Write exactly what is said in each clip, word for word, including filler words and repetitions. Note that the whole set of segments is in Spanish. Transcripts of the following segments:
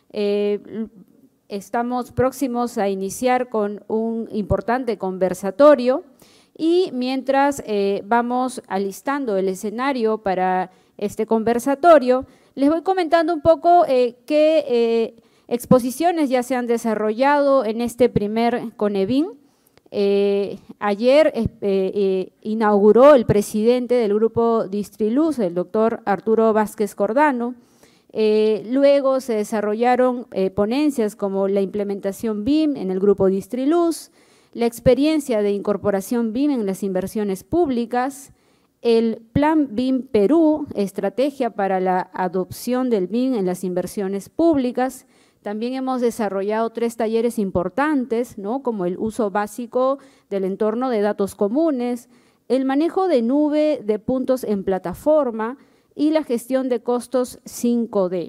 Eh, estamos próximos a iniciar con un importante conversatorio y mientras eh, vamos alistando el escenario para este conversatorio, les voy comentando un poco eh, qué eh, exposiciones ya se han desarrollado en este primer CONEBIN. Eh, ayer eh, eh, inauguró el presidente del grupo Distriluz, el doctor Arturo Vázquez Cordano. Eh, luego se desarrollaron eh, ponencias como la implementación B I M en el grupo Distriluz, la experiencia de incorporación B I M en las inversiones públicas, el Plan B I M Perú, estrategia para la adopción del B I M en las inversiones públicas. También hemos desarrollado tres talleres importantes, ¿no? Como el uso básico del entorno de datos comunes, el manejo de nube de puntos en plataforma y la gestión de costos cinco D.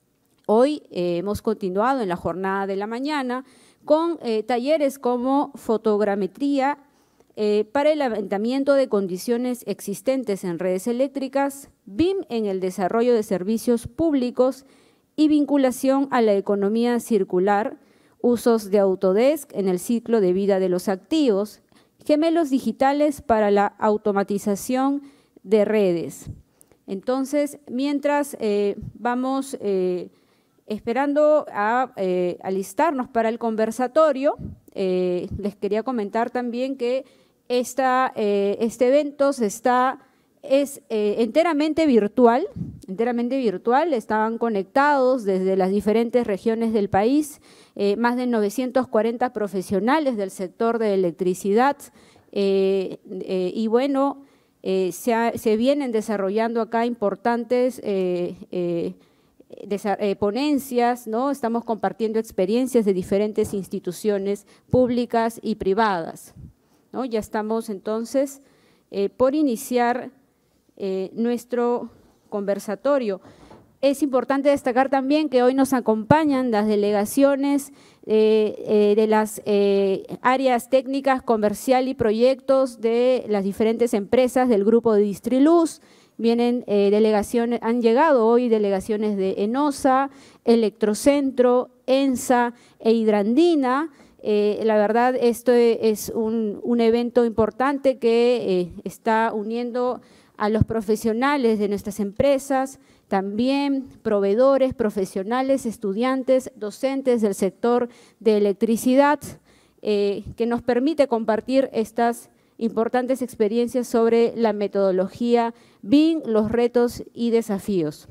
Hoy eh, hemos continuado en la jornada de la mañana con eh, talleres como fotogrametría eh, para el levantamiento de condiciones existentes en redes eléctricas, B I M en el desarrollo de servicios públicos y vinculación a la economía circular, usos de Autodesk en el ciclo de vida de los activos, gemelos digitales para la automatización de redes. Entonces, mientras eh, vamos eh, esperando a eh, alistarnos para el conversatorio, eh, les quería comentar también que esta, eh, este evento se está, es eh, enteramente virtual, enteramente virtual, estaban conectados desde las diferentes regiones del país, eh, más de novecientos cuarenta profesionales del sector de electricidad eh, eh, y bueno, eh, se, ha, se vienen desarrollando acá importantes eh, eh, eh, ponencias, ¿no? Estamos compartiendo experiencias de diferentes instituciones públicas y privadas, ¿no? Ya estamos entonces eh, por iniciar eh, nuestro conversatorio. Es importante destacar también que hoy nos acompañan las delegaciones eh, eh, de las eh, áreas técnicas, comercial y proyectos de las diferentes empresas del grupo de Distriluz. Vienen eh, delegaciones, han llegado hoy delegaciones de ENOSA, Electrocentro, ENSA e Hidrandina. Eh, la verdad, esto es un, un evento importante que eh, está uniendo a los profesionales de nuestras empresas, también proveedores, profesionales, estudiantes, docentes del sector de electricidad, eh, que nos permite compartir estas importantes experiencias sobre la metodología B I M, los retos y desafíos.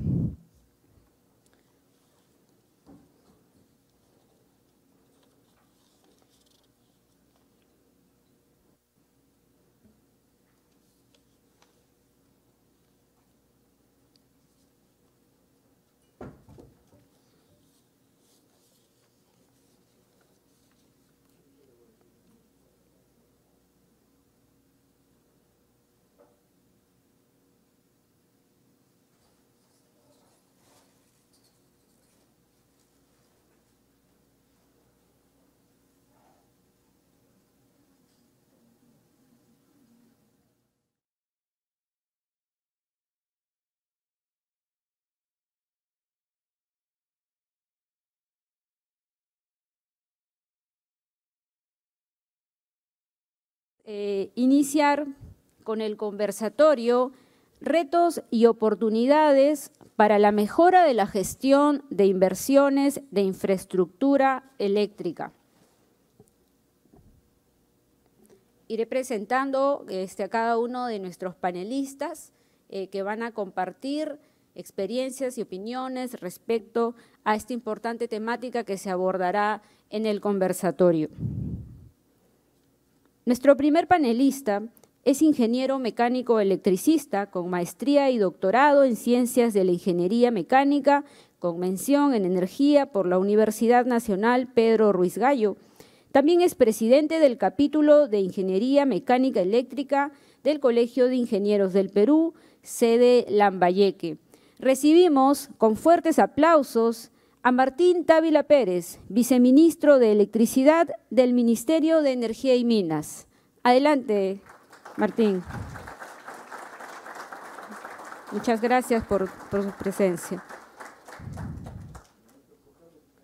Eh, iniciar con el conversatorio Retos y oportunidades para la mejora de la gestión de inversiones de infraestructura eléctrica. Iré presentando este, a cada uno de nuestros panelistas eh, que van a compartir experiencias y opiniones respecto a esta importante temática que se abordará en el conversatorio. Nuestro primer panelista es ingeniero mecánico electricista con maestría y doctorado en Ciencias de la Ingeniería Mecánica, con mención en Energía por la Universidad Nacional Pedro Ruiz Gallo. También es presidente del capítulo de Ingeniería Mecánica Eléctrica del Colegio de Ingenieros del Perú, sede Lambayeque. Recibimos con fuertes aplausos a Martín Távila Pérez, viceministro de Electricidad del Ministerio de Energía y Minas. Adelante, Martín. Muchas gracias por, por su presencia.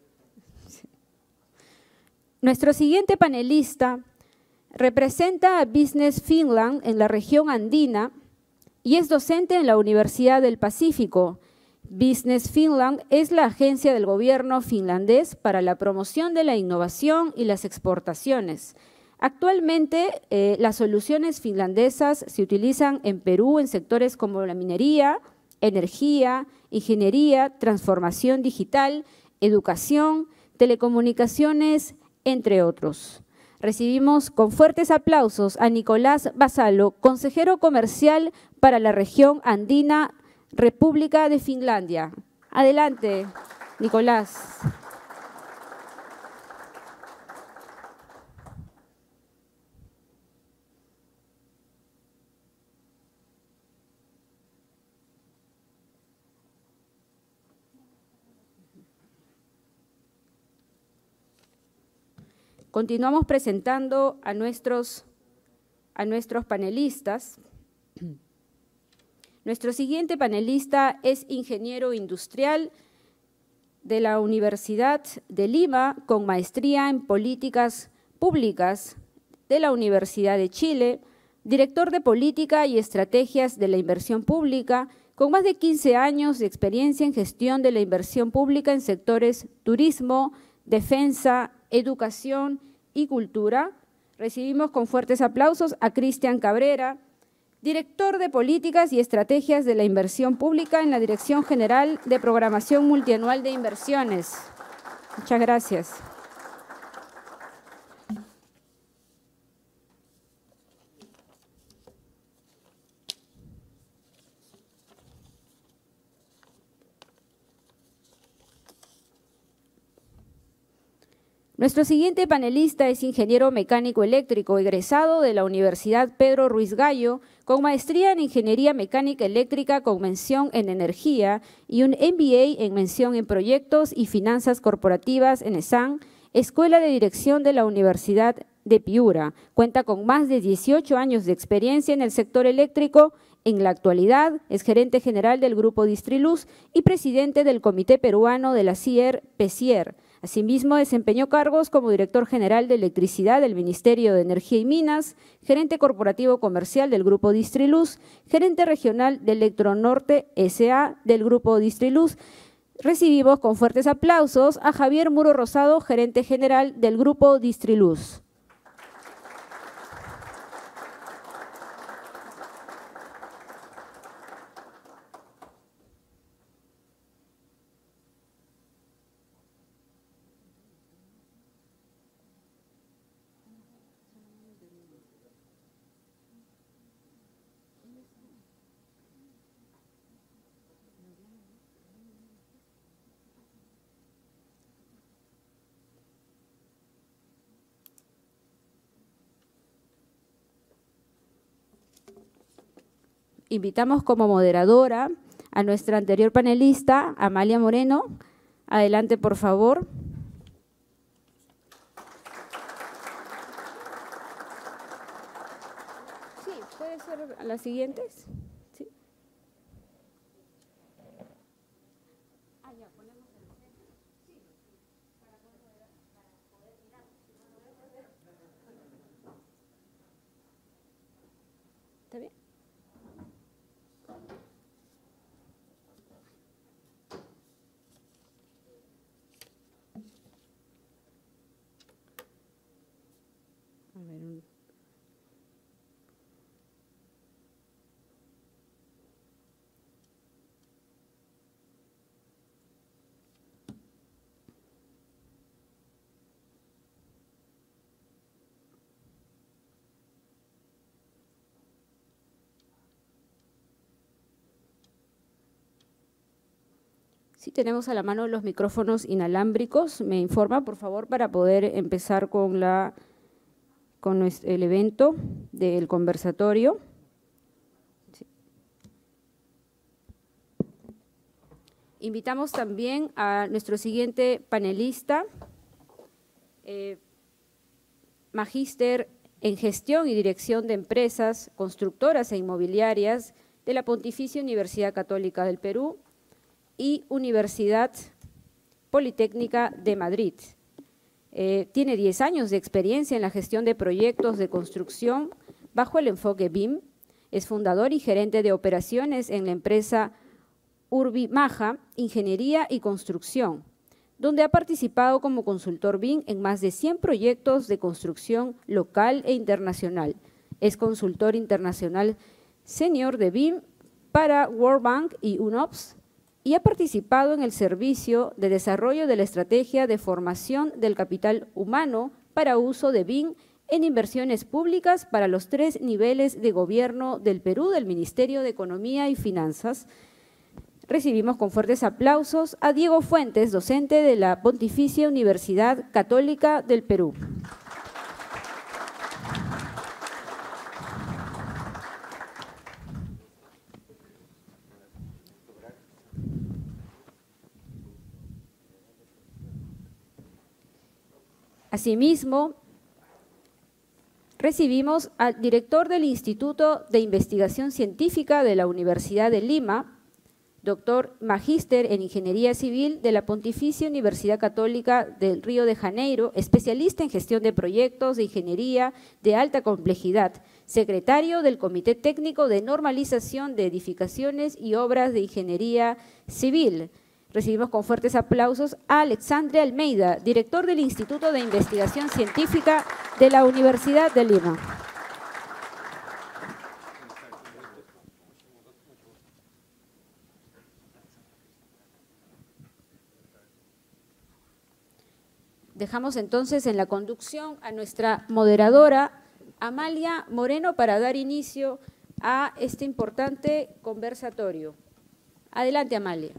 Nuestro siguiente panelista representa a Business Finland en la región andina y es docente en la Universidad del Pacífico. Business Finland es la agencia del gobierno finlandés para la promoción de la innovación y las exportaciones. Actualmente, eh, las soluciones finlandesas se utilizan en Perú en sectores como la minería, energía, ingeniería, transformación digital, educación, telecomunicaciones, entre otros. Recibimos con fuertes aplausos a Nicolás Vasalo, consejero comercial para la región andina, República de Finlandia. Adelante, Nicolás. Continuamos presentando a nuestros, a nuestros panelistas. Nuestro siguiente panelista es ingeniero industrial de la Universidad de Lima, con maestría en políticas públicas de la Universidad de Chile, director de política y estrategias de la inversión pública, con más de quince años de experiencia en gestión de la inversión pública en sectores turismo, defensa, educación y cultura. Recibimos con fuertes aplausos a Cristian Cabrera, director de Políticas y Estrategias de la Inversión Pública en la Dirección General de Programación Multianual de Inversiones. Muchas gracias. Nuestro siguiente panelista es ingeniero mecánico eléctrico, egresado de la Universidad Pedro Ruiz Gallo, con maestría en Ingeniería Mecánica Eléctrica con mención en Energía y un M B A en mención en Proyectos y Finanzas Corporativas en ESAN, Escuela de Dirección de la Universidad de Piura. Cuenta con más de dieciocho años de experiencia en el sector eléctrico. En la actualidad es gerente general del Grupo Distriluz y presidente del Comité Peruano de la C I E R-P E C I E R. Asimismo, desempeñó cargos como director general de electricidad del Ministerio de Energía y Minas, gerente corporativo comercial del Grupo Distriluz, gerente regional de Electronorte S A del Grupo Distriluz. Recibimos con fuertes aplausos a Javier Muro Rosado, gerente general del Grupo Distriluz. Invitamos como moderadora a nuestra anterior panelista, Amalia Moreno. Adelante, por favor. Sí, puede ser a las siguientes. Sí. Ah, ya, ponemos el... Sí, para poder, para poder mirar. ¿Está bien? A ver, un... Sí, tenemos a la mano los micrófonos inalámbricos. Me informa, por favor, para poder empezar con, la, con nuestro, el evento del conversatorio. Sí. Invitamos también a nuestro siguiente panelista, eh, magíster en Gestión y Dirección de Empresas, Constructoras e Inmobiliarias de la Pontificia Universidad Católica del Perú y Universidad Politécnica de Madrid. Eh, tiene diez años de experiencia en la gestión de proyectos de construcción bajo el enfoque B I M. Es fundador y gerente de operaciones en la empresa Urbimaja, Ingeniería y Construcción, donde ha participado como consultor B I M en más de cien proyectos de construcción local e internacional. Es consultor internacional senior de B I M para World Bank y UNOPS y ha participado en el servicio de desarrollo de la estrategia de formación del capital humano para uso de B I M en inversiones públicas para los tres niveles de gobierno del Perú, del Ministerio de Economía y Finanzas. Recibimos con fuertes aplausos a Diego Fuentes, docente de la Pontificia Universidad Católica del Perú. Asimismo, recibimos al director del Instituto de Investigación Científica de la Universidad de Lima, doctor magíster en Ingeniería Civil de la Pontificia Universidad Católica del Río de Janeiro, especialista en gestión de proyectos de ingeniería de alta complejidad, secretario del Comité Técnico de Normalización de Edificaciones y Obras de Ingeniería Civil. Recibimos con fuertes aplausos a Alexandre Almeida, director del Instituto de Investigación Científica de la Universidad de Lima. Dejamos entonces en la conducción a nuestra moderadora, Amalia Moreno, para dar inicio a este importante conversatorio. Adelante, Amalia.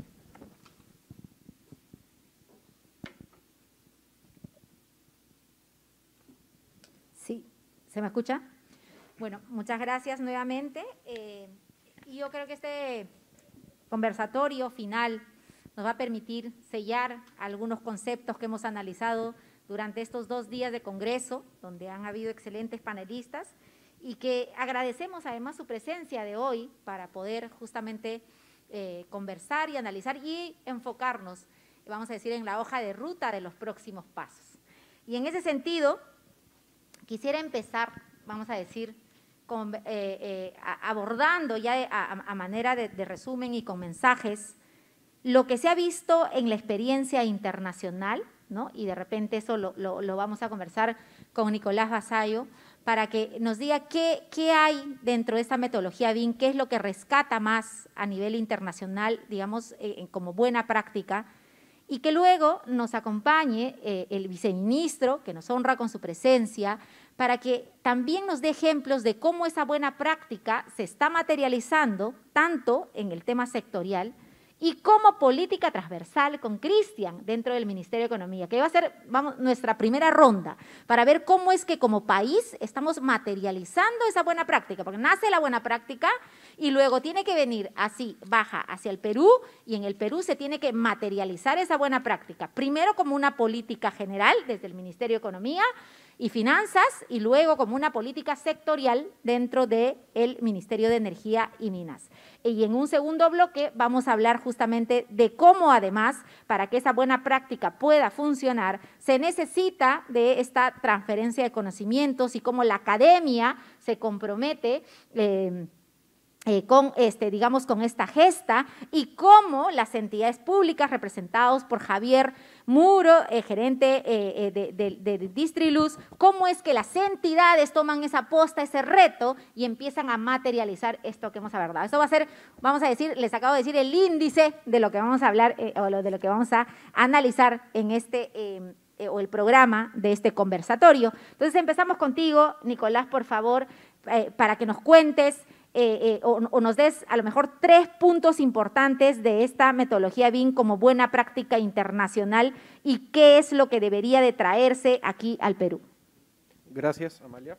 Sí, ¿se me escucha? Bueno, muchas gracias nuevamente. Eh, y yo creo que este conversatorio final nos va a permitir sellar algunos conceptos que hemos analizado durante estos dos días de congreso, donde han habido excelentes panelistas y que agradecemos además su presencia de hoy para poder justamente eh, conversar y analizar y enfocarnos, vamos a decir, en la hoja de ruta de los próximos pasos. Y en ese sentido, quisiera empezar, vamos a decir, con, eh, eh, abordando ya a, a manera de, de resumen y con mensajes, lo que se ha visto en la experiencia internacional, ¿no? Y de repente eso lo, lo, lo vamos a conversar con Nicolás Vasallo para que nos diga qué, qué hay dentro de esta metodología B I M, qué es lo que rescata más a nivel internacional, digamos, eh, como buena práctica, y que luego nos acompañe eh, el viceministro, que nos honra con su presencia, para que también nos dé ejemplos de cómo esa buena práctica se está materializando tanto en el tema sectorial y como política transversal con Cristian dentro del Ministerio de Economía, que va a ser vamos, nuestra primera ronda, para ver cómo es que como país estamos materializando esa buena práctica, porque nace la buena práctica y luego tiene que venir así, baja hacia el Perú, y en el Perú se tiene que materializar esa buena práctica, primero como una política general desde el Ministerio de Economía y Finanzas, y luego como una política sectorial dentro del Ministerio de Energía y Minas. Y en un segundo bloque vamos a hablar justamente de cómo además, para que esa buena práctica pueda funcionar, se necesita de esta transferencia de conocimientos y cómo la academia se compromete eh, Eh, con este, digamos, con esta gesta, y cómo las entidades públicas representados por Javier Muro, eh, gerente eh, de, de, de, de Distriluz, cómo es que las entidades toman esa posta, ese reto y empiezan a materializar esto que hemos hablado. Esto va a ser, vamos a decir, les acabo de decir, el índice de lo que vamos a hablar eh, o de lo que vamos a analizar en este eh, eh, o el programa de este conversatorio. Entonces empezamos contigo, Nicolás, por favor, eh, para que nos cuentes Eh, eh, o, o nos des a lo mejor tres puntos importantes de esta metodología B I M como buena práctica internacional y qué es lo que debería de traerse aquí al Perú. Gracias, Amalia.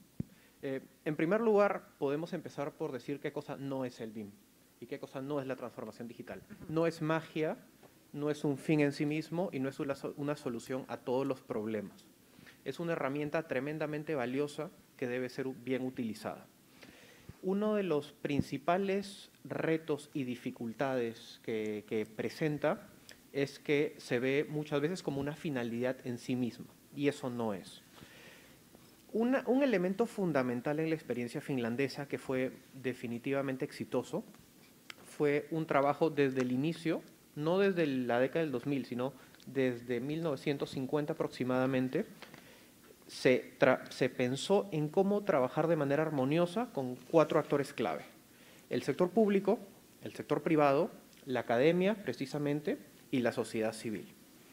Eh, en primer lugar, podemos empezar por decir qué cosa no es el B I M y qué cosa no es la transformación digital. No es magia, no es un fin en sí mismo y no es una, una solución a todos los problemas. Es una herramienta tremendamente valiosa que debe ser bien utilizada. Uno de los principales retos y dificultades que, que presenta es que se ve muchas veces como una finalidad en sí misma. y eso no es. Una, un elemento fundamental en la experiencia finlandesa que fue definitivamente exitoso fue un trabajo desde el inicio, no desde la década del dos mil, sino desde mil novecientos cincuenta aproximadamente, se, se pensó en cómo trabajar de manera armoniosa con cuatro actores clave: el sector público, el sector privado, la academia, precisamente, y la sociedad civil.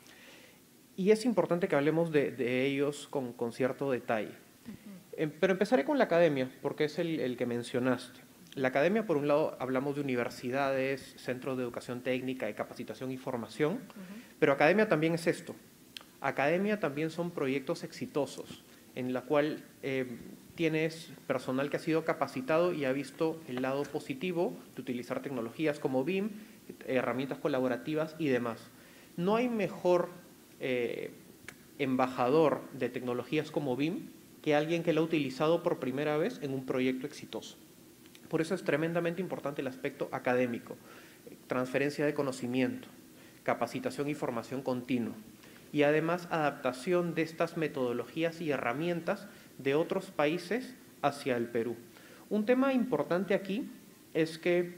Y es importante que hablemos de, de ellos con, con cierto detalle. Uh-huh. Pero empezaré con la academia, porque es el, el que mencionaste. La academia, por un lado, hablamos de universidades, centros de educación técnica, de capacitación y formación, uh-huh. pero academia también es esto. Academia también son proyectos exitosos, en la cual eh, tienes personal que ha sido capacitado y ha visto el lado positivo de utilizar tecnologías como B I M, herramientas colaborativas y demás. No hay mejor eh, embajador de tecnologías como B I M que alguien que lo ha utilizado por primera vez en un proyecto exitoso. Por eso es tremendamente importante el aspecto académico, transferencia de conocimiento, capacitación y formación continua, y además adaptación de estas metodologías y herramientas de otros países hacia el Perú. Un tema importante aquí es que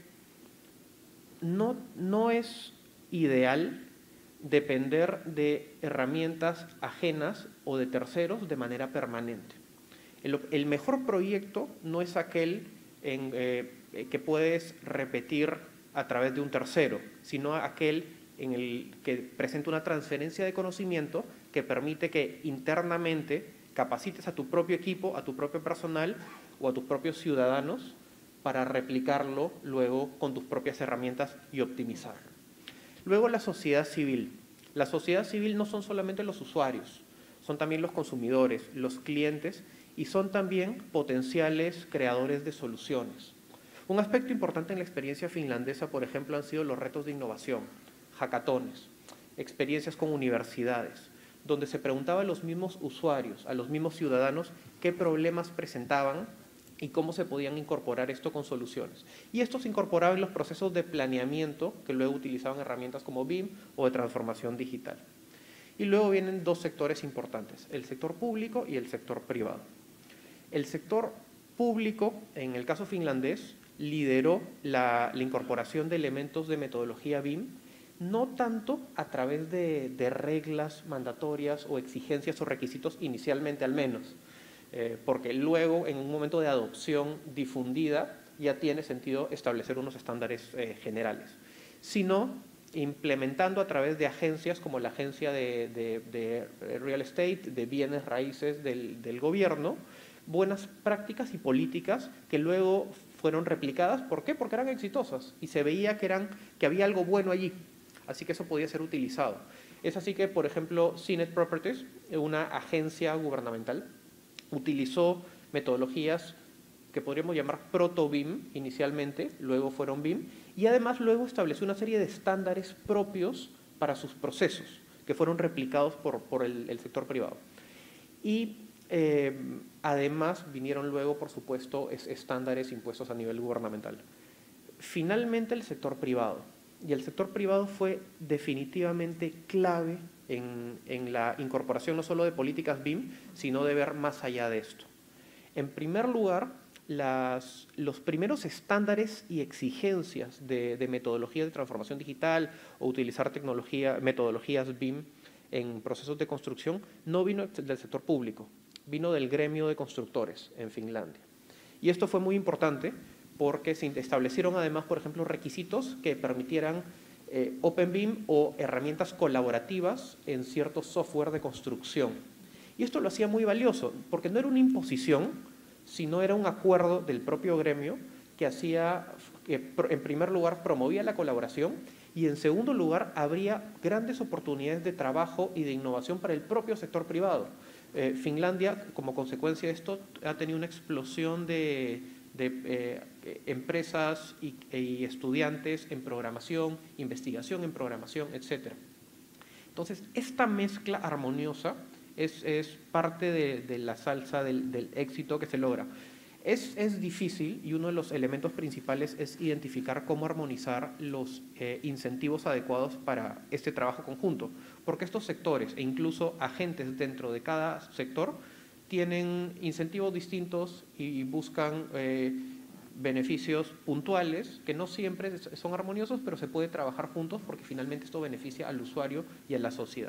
no, no es ideal depender de herramientas ajenas o de terceros de manera permanente. El, el mejor proyecto no es aquel en, eh, que puedes repetir a través de un tercero, sino aquel en el que presenta una transferencia de conocimiento que permite que internamente capacites a tu propio equipo, a tu propio personal o a tus propios ciudadanos para replicarlo luego con tus propias herramientas y optimizarlo. Luego, la sociedad civil. La sociedad civil no son solamente los usuarios, son también los consumidores, los clientes, y son también potenciales creadores de soluciones. Un aspecto importante en la experiencia finlandesa, por ejemplo, han sido los retos de innovación, hackatones, experiencias con universidades, donde se preguntaba a los mismos usuarios, a los mismos ciudadanos, qué problemas presentaban y cómo se podían incorporar esto con soluciones. Y esto se incorporaba en los procesos de planeamiento, que luego utilizaban herramientas como B I M o de transformación digital. Y luego vienen dos sectores importantes, el sector público y el sector privado. El sector público, en el caso finlandés, lideró la, la incorporación de elementos de metodología B I M, no tanto a través de, de reglas mandatorias o exigencias o requisitos, inicialmente al menos, eh, porque luego, en un momento de adopción difundida, ya tiene sentido establecer unos estándares eh, generales, sino implementando a través de agencias como la Agencia de, de, de Real Estate, de bienes raíces del, del gobierno, buenas prácticas y políticas que luego fueron replicadas. ¿Por qué? Porque eran exitosas y se veía que, eran, que había algo bueno allí, así que eso podía ser utilizado. Es así que, por ejemplo, CINET Properties, una agencia gubernamental, utilizó metodologías que podríamos llamar proto-B I M inicialmente, luego fueron B I M, y además luego estableció una serie de estándares propios para sus procesos, que fueron replicados por, por el, el sector privado. Y eh, además vinieron luego, por supuesto, es, estándares impuestos a nivel gubernamental. Finalmente, el sector privado. Y el sector privado fue definitivamente clave en, en la incorporación no solo de políticas B I M, sino de ver más allá de esto. En primer lugar, Las, los primeros estándares y exigencias de, de metodología de transformación digital o utilizar tecnología, metodologías B I M en procesos de construcción no vino del sector público, vino del gremio de constructores en Finlandia. Y esto fue muy importante porque se establecieron además, por ejemplo, requisitos que permitieran eh, Open B I M o herramientas colaborativas en ciertos software de construcción. Y esto lo hacía muy valioso porque no era una imposición, sino era un acuerdo del propio gremio que hacía, que en primer lugar promovía la colaboración y en segundo lugar habría grandes oportunidades de trabajo y de innovación para el propio sector privado. Eh, Finlandia, como consecuencia de esto, ha tenido una explosión de, de eh, empresas y, y estudiantes en programación, investigación en programación, etcétera. Entonces, esta mezcla armoniosa Es, es parte de, de la salsa del, del éxito que se logra. Es, es difícil y uno de los elementos principales es identificar cómo armonizar los eh, incentivos adecuados para este trabajo conjunto, porque estos sectores e incluso agentes dentro de cada sector tienen incentivos distintos y buscan eh, beneficios puntuales que no siempre son armoniosos, pero se puede trabajar juntos porque finalmente esto beneficia al usuario y a la sociedad.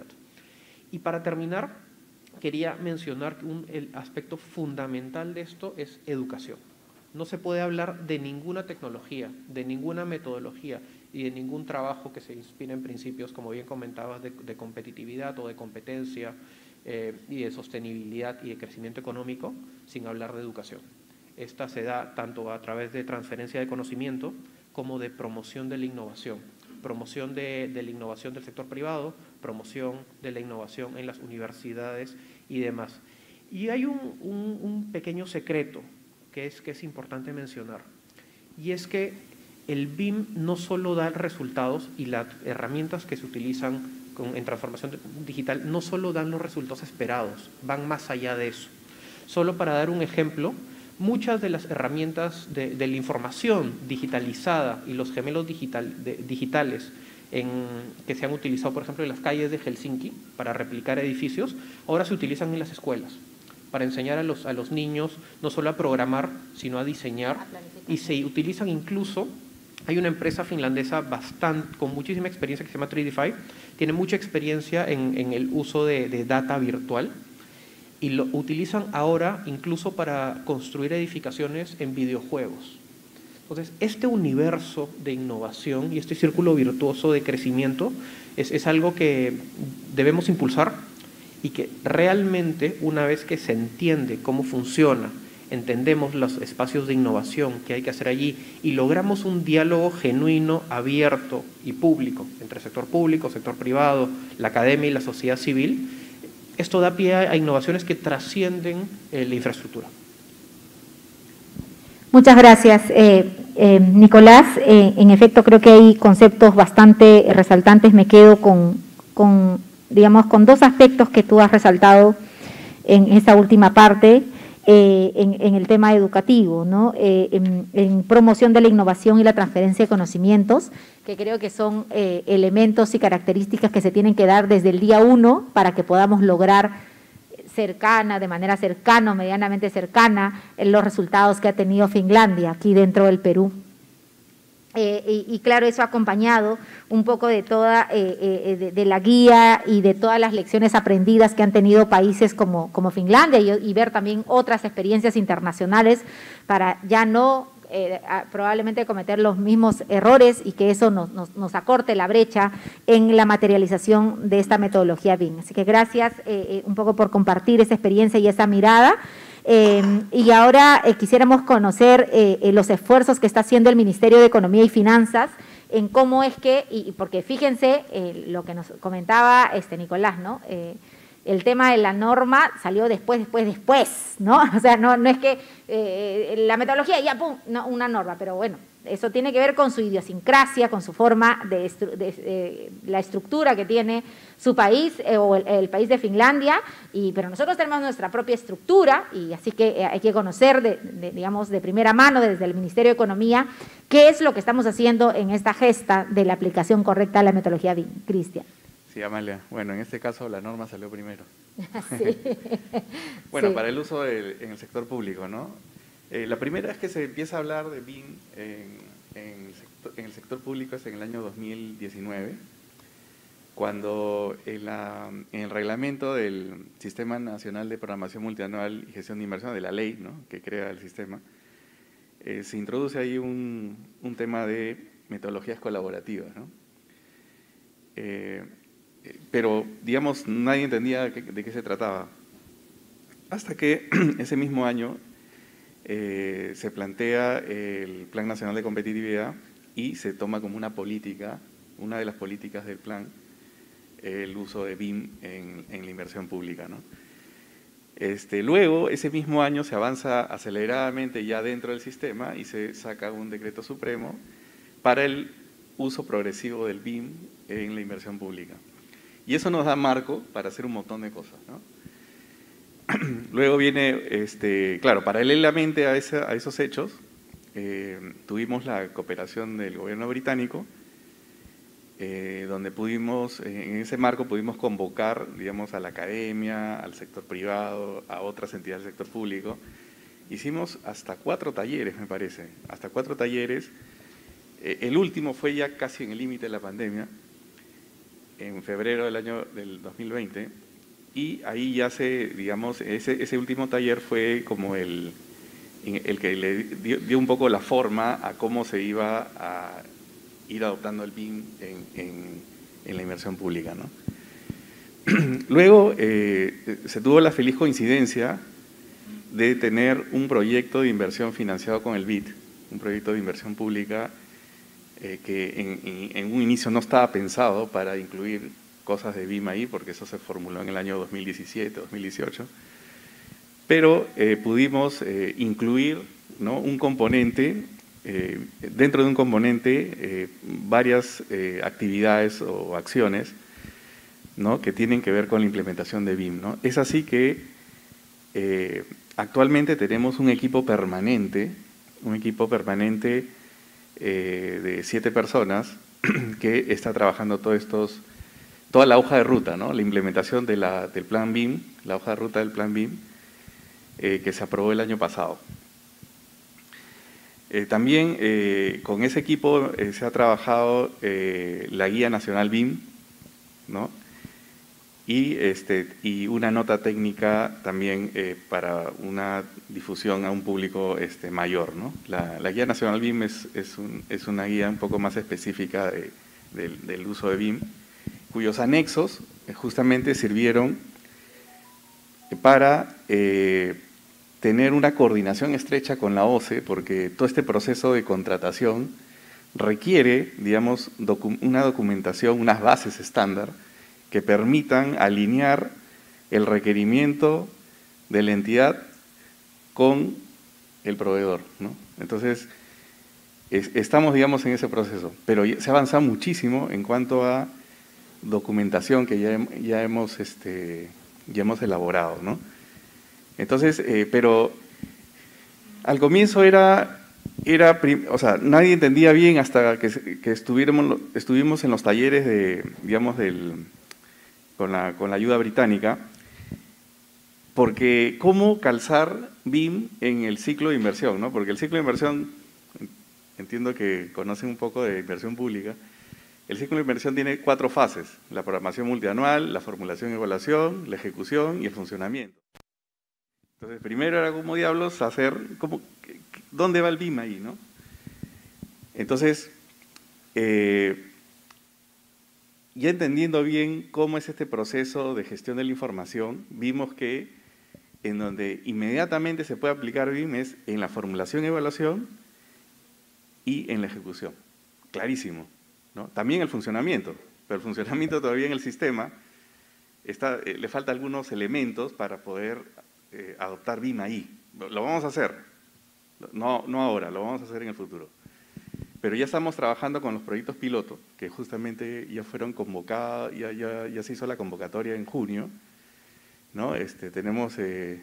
Y para terminar, quería mencionar que un, el aspecto fundamental de esto es educación. No se puede hablar de ninguna tecnología, de ninguna metodología y de ningún trabajo que se inspire en principios, como bien comentabas, de, de competitividad o de competencia eh, y de sostenibilidad y de crecimiento económico, sin hablar de educación. Esta se da tanto a través de transferencia de conocimiento como de promoción de la innovación. Promoción de, de la innovación del sector privado, promoción de la innovación en las universidades y demás. Y hay un, un, un pequeño secreto que es, que es importante mencionar, y es que el B I M no solo da resultados y las herramientas que se utilizan con, en transformación digital no solo dan los resultados esperados, van más allá de eso. Solo para dar un ejemplo, muchas de las herramientas de, de la información digitalizada y los gemelos digital, de, digitales en, que se han utilizado, por ejemplo, en las calles de Helsinki para replicar edificios, ahora se utilizan en las escuelas para enseñar a los, a los niños no solo a programar, sino a diseñar, y se utilizan incluso, hay una empresa finlandesa bastante, con muchísima experiencia que se llama Tridify, tiene mucha experiencia en, en el uso de, de data virtual, y lo utilizan ahora incluso para construir edificaciones en videojuegos. Entonces, este universo de innovación y este círculo virtuoso de crecimiento es, es algo que debemos impulsar y que realmente, una vez que se entiende cómo funciona, entendemos los espacios de innovación que hay que hacer allí y logramos un diálogo genuino, abierto y público entre sector público, sector privado, la academia y la sociedad civil, esto da pie a innovaciones que trascienden eh, la infraestructura. Muchas gracias, eh, eh, Nicolás. Eh, en efecto, creo que hay conceptos bastante resaltantes. Me quedo con, con, digamos, con dos aspectos que tú has resaltado en esa última parte, eh, en, en el tema educativo, ¿no? Eh, en, en promoción de la innovación y la transferencia de conocimientos, que creo que son eh, elementos y características que se tienen que dar desde el día uno para que podamos lograr cercana, de manera cercana o medianamente cercana, en los resultados que ha tenido Finlandia aquí dentro del Perú. Eh, y, y claro, eso ha acompañado un poco de toda eh, eh, de, de la guía y de todas las lecciones aprendidas que han tenido países como, como Finlandia y, y ver también otras experiencias internacionales para ya no eh, a, probablemente cometer los mismos errores y que eso nos, nos, nos acorte la brecha en la materialización de esta metodología B I M. Así que gracias eh, eh, un poco por compartir esa experiencia y esa mirada. Eh, y ahora eh, quisiéramos conocer eh, eh, los esfuerzos que está haciendo el Ministerio de Economía y Finanzas en cómo es que, y porque fíjense eh, lo que nos comentaba este Nicolás, ¿no? Eh, el tema de la norma salió después, después, después, ¿no? O sea, no, no es que eh, la metodología ya, pum, no, una norma, pero bueno, eso tiene que ver con su idiosincrasia, con su forma de, de, de, de la estructura que tiene su país eh, o el, el país de Finlandia, y, pero nosotros tenemos nuestra propia estructura y así que eh, hay que conocer, de, de, digamos, de primera mano desde el Ministerio de Economía qué es lo que estamos haciendo en esta gesta de la aplicación correcta de la metodología B I M. Cristian. Sí, Amalia. Bueno, en este caso la norma salió primero. Sí. Bueno, sí. para el uso del, en el sector público, ¿no? Eh, la primera vez que se empieza a hablar de B I M en, en, el sector, en el sector público es en el año dos mil diecinueve, cuando en, la, en el reglamento del Sistema Nacional de Programación Multianual y Gestión de Inversión, de la ley, ¿no?, que crea el sistema, eh, se introduce ahí un, un tema de metodologías colaborativas, ¿no? Eh, pero, digamos, nadie entendía de, de qué se trataba. Hasta que ese mismo año eh, se plantea el Plan Nacional de Competitividad y se toma como una política, una de las políticas del plan, el uso de B I M en, en la inversión pública, ¿no? Este, luego, ese mismo año se avanza aceleradamente ya dentro del sistema y se saca un decreto supremo para el uso progresivo del B I M en la inversión pública. Y eso nos da marco para hacer un montón de cosas, ¿no? luego viene, este, claro, paralelamente a, esa, a esos hechos, eh, tuvimos la cooperación del gobierno británico, eh, donde pudimos, en ese marco pudimos convocar, digamos, a la academia, al sector privado, a otras entidades del sector público. Hicimos hasta cuatro talleres, me parece, hasta cuatro talleres. Eh, el último fue ya casi en el límite de la pandemia, en febrero del año del dos mil veinte, y ahí ya se, digamos, ese, ese último taller fue como el, el que le dio, dio un poco la forma a cómo se iba a ir adoptando el B I M en, en, en la inversión pública, ¿no? Luego eh, se tuvo la feliz coincidencia de tener un proyecto de inversión financiado con el B I D, un proyecto de inversión pública eh, que en, en, en un inicio no estaba pensado para incluir cosas de B I M ahí, porque eso se formuló en el año dos mil diecisiete, dos mil dieciocho, pero eh, pudimos eh, incluir, ¿no?, un componente, eh, dentro de un componente, eh, varias eh, actividades o acciones, ¿no?, que tienen que ver con la implementación de B I M, ¿no? Es así que eh, actualmente tenemos un equipo permanente, un equipo permanente eh, de siete personas que está trabajando todos estos, toda la hoja de ruta, ¿no?, la implementación de la, del plan B I M, la hoja de ruta del plan B I M, eh, que se aprobó el año pasado. Eh, también eh, con ese equipo eh, se ha trabajado eh, la Guía Nacional B I M, ¿no?, y, este, y una nota técnica también eh, para una difusión a un público este, mayor, ¿no? La, la Guía Nacional B I M es, es, un, es una guía un poco más específica de, de, del uso de B I M, cuyos anexos justamente sirvieron para eh, tener una coordinación estrecha con la O C E, porque todo este proceso de contratación requiere, digamos, docu una documentación, unas bases estándar que permitan alinear el requerimiento de la entidad con el proveedor, ¿no? Entonces, es, estamos, digamos, en ese proceso, pero se ha avanzado muchísimo en cuanto a documentación que ya, ya, hemos, este, ya hemos elaborado, ¿no? Entonces, eh, pero al comienzo era, era, o sea, nadie entendía bien hasta que, que estuviéramos, estuvimos en los talleres de, digamos, del, con, la, con la ayuda británica, porque cómo calzar B I M en el ciclo de inversión, ¿no? Porque el ciclo de inversión, entiendo que conocen un poco de inversión pública. El ciclo de inversión tiene cuatro fases: la programación multianual, la formulación y evaluación, la ejecución y el funcionamiento. Entonces, primero era como diablos hacer, cómo, ¿dónde va el B I M ahí, no? Entonces, eh, ya entendiendo bien cómo es este proceso de gestión de la información, vimos que en donde inmediatamente se puede aplicar B I M es en la formulación y evaluación y en la ejecución. Clarísimo, ¿no? También el funcionamiento, pero el funcionamiento todavía en el sistema está, eh, le faltan algunos elementos para poder eh, adoptar B I M ahí. Lo, lo vamos a hacer, no, no ahora, lo vamos a hacer en el futuro. Pero ya estamos trabajando con los proyectos piloto, que justamente ya fueron convocados, ya, ya, ya se hizo la convocatoria en junio, ¿no? Este, tenemos eh,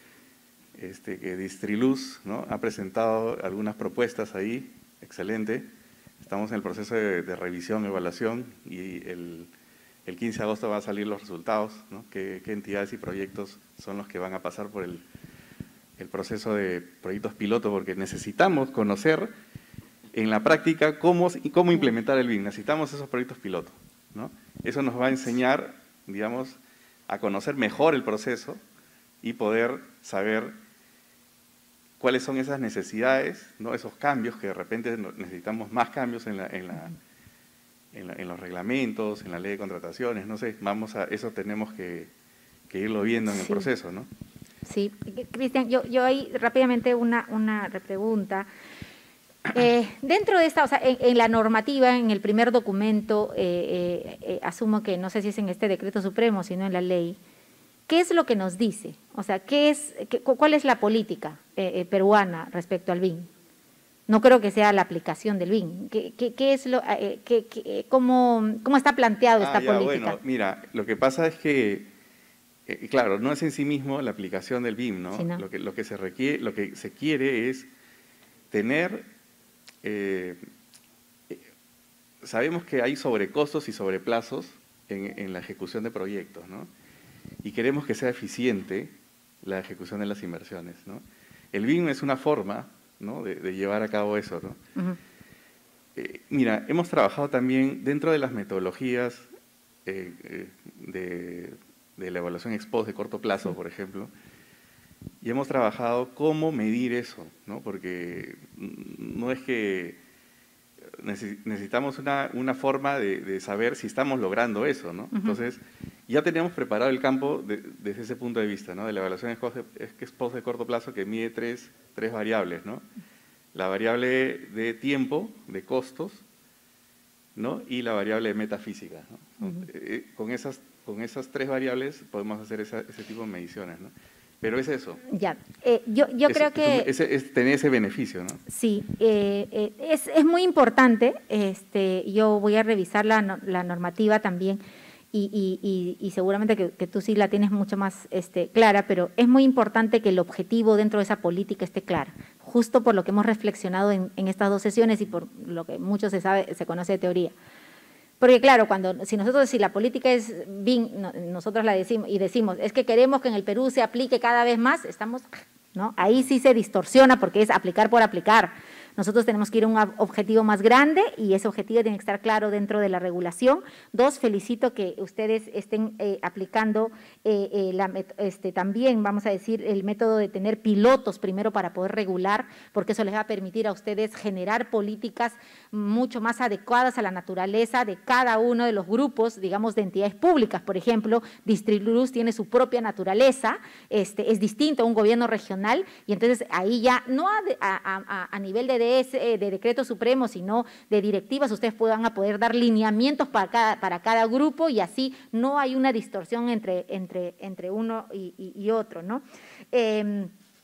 este, que Distriluz, ¿no?, ha presentado algunas propuestas ahí, excelente. Estamos en el proceso de, de revisión, evaluación, y el, el quince de agosto van a salir los resultados, ¿no? Qué, qué entidades y proyectos son los que van a pasar por el, el proceso de proyectos piloto, porque necesitamos conocer en la práctica cómo, cómo implementar el B I M. Necesitamos esos proyectos piloto, ¿no? Eso nos va a enseñar, digamos, a conocer mejor el proceso y poder saber cuáles son esas necesidades, ¿no?, esos cambios, que de repente necesitamos más cambios en, la, en, la, en, la, en los reglamentos, en la ley de contrataciones, no sé, vamos a, eso tenemos que, que irlo viendo en el sí. proceso, ¿no? Sí, Cristian, yo, yo ahí rápidamente una, una repregunta. Eh, dentro de esta, o sea, en, en la normativa, en el primer documento, eh, eh, eh, asumo que no sé si es en este decreto supremo, sino en la ley, ¿qué es lo que nos dice? O sea, ¿qué es, qué, ¿cuál es la política eh, eh, peruana respecto al B I M? No creo que sea la aplicación del B I M. ¿Qué, qué, qué es lo, eh, qué, qué, cómo, ¿Cómo está planteado esta ah, ya, política? Bueno, mira, lo que pasa es que eh, claro, no es en sí mismo la aplicación del B I M, ¿no? Sí, no. Lo que, lo que se requiere, lo que se quiere es tener, eh, sabemos que hay sobrecostos y sobreplazos en, en la ejecución de proyectos, ¿no? Y queremos que sea eficiente la ejecución de las inversiones, ¿no? El B I M es una forma, ¿no?, de, de llevar a cabo eso, ¿no? Uh-huh. eh, mira, hemos trabajado también dentro de las metodologías eh, eh, de, de la evaluación ex post de corto plazo, por ejemplo, y hemos trabajado cómo medir eso, ¿no? Porque no es que necesitamos una, una forma de, de saber si estamos logrando eso, ¿no? Uh-huh. Entonces, ya teníamos preparado el campo de, desde ese punto de vista, ¿no? De la evaluación ex post de corto plazo, que mide tres, tres variables, ¿no? La variable de tiempo, de costos, ¿no? Y la variable de metafísica, ¿no? Uh-huh. eh, con, esas, con esas tres variables podemos hacer esa, ese tipo de mediciones, ¿no? Pero es eso. Ya, eh, yo, yo es, creo que… Es, es, es tener ese beneficio, ¿no? Sí, eh, eh, es, es muy importante. Este, yo voy a revisar la, la normativa también y, y, y, y seguramente que, que tú sí la tienes mucho más este, clara, pero es muy importante que el objetivo dentro de esa política esté claro, justo por lo que hemos reflexionado en, en estas dos sesiones y por lo que mucho se sabe, se conoce de teoría. Porque claro, cuando si nosotros, si la política es B I M, no, nosotros la decimos y decimos, es que queremos que en el Perú se aplique cada vez más, estamos, ¿no? Ahí sí se distorsiona porque es aplicar por aplicar. Nosotros tenemos que ir a un objetivo más grande y ese objetivo tiene que estar claro dentro de la regulación. Dos, felicito que ustedes estén eh, aplicando eh, eh, la, este, también, vamos a decir, el método de tener pilotos primero para poder regular, porque eso les va a permitir a ustedes generar políticas mucho más adecuadas a la naturaleza de cada uno de los grupos, digamos, de entidades públicas. Por ejemplo, Distriluz tiene su propia naturaleza, este, es distinto a un gobierno regional y entonces ahí ya, no a, a, a, a nivel de de decreto supremo, sino de directivas, ustedes van a poder dar lineamientos para cada, para cada grupo y así no hay una distorsión entre, entre, entre uno y, y, y otro, ¿no? Eh,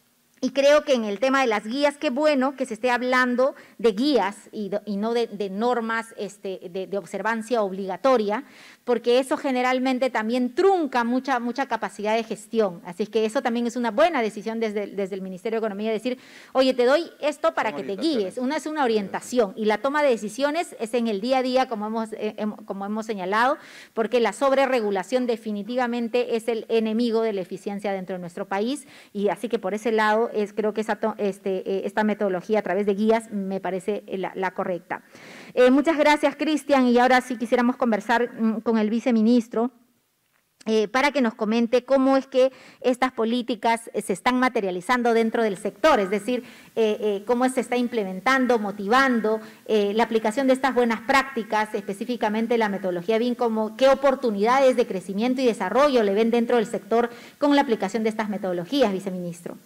Y creo que en el tema de las guías, qué bueno que se esté hablando de guías y, de, y no de, de normas este, de, de observancia obligatoria, porque eso generalmente también trunca mucha, mucha capacidad de gestión. Así es que eso también es una buena decisión desde, desde el Ministerio de Economía, decir, oye, te doy esto para que te guíes. Una es una orientación y la toma de decisiones es en el día a día, como hemos, eh, como hemos señalado, porque la sobreregulación definitivamente es el enemigo de la eficiencia dentro de nuestro país y así que por ese lado es, creo que esa, este, esta metodología a través de guías me parece la, la correcta. Eh, muchas gracias, Cristian, y ahora sí quisiéramos conversar mm, con el viceministro eh, para que nos comente cómo es que estas políticas se están materializando dentro del sector, es decir, eh, eh, cómo se está implementando, motivando eh, la aplicación de estas buenas prácticas, específicamente la metodología B I M, como qué oportunidades de crecimiento y desarrollo le ven dentro del sector con la aplicación de estas metodologías, viceministro.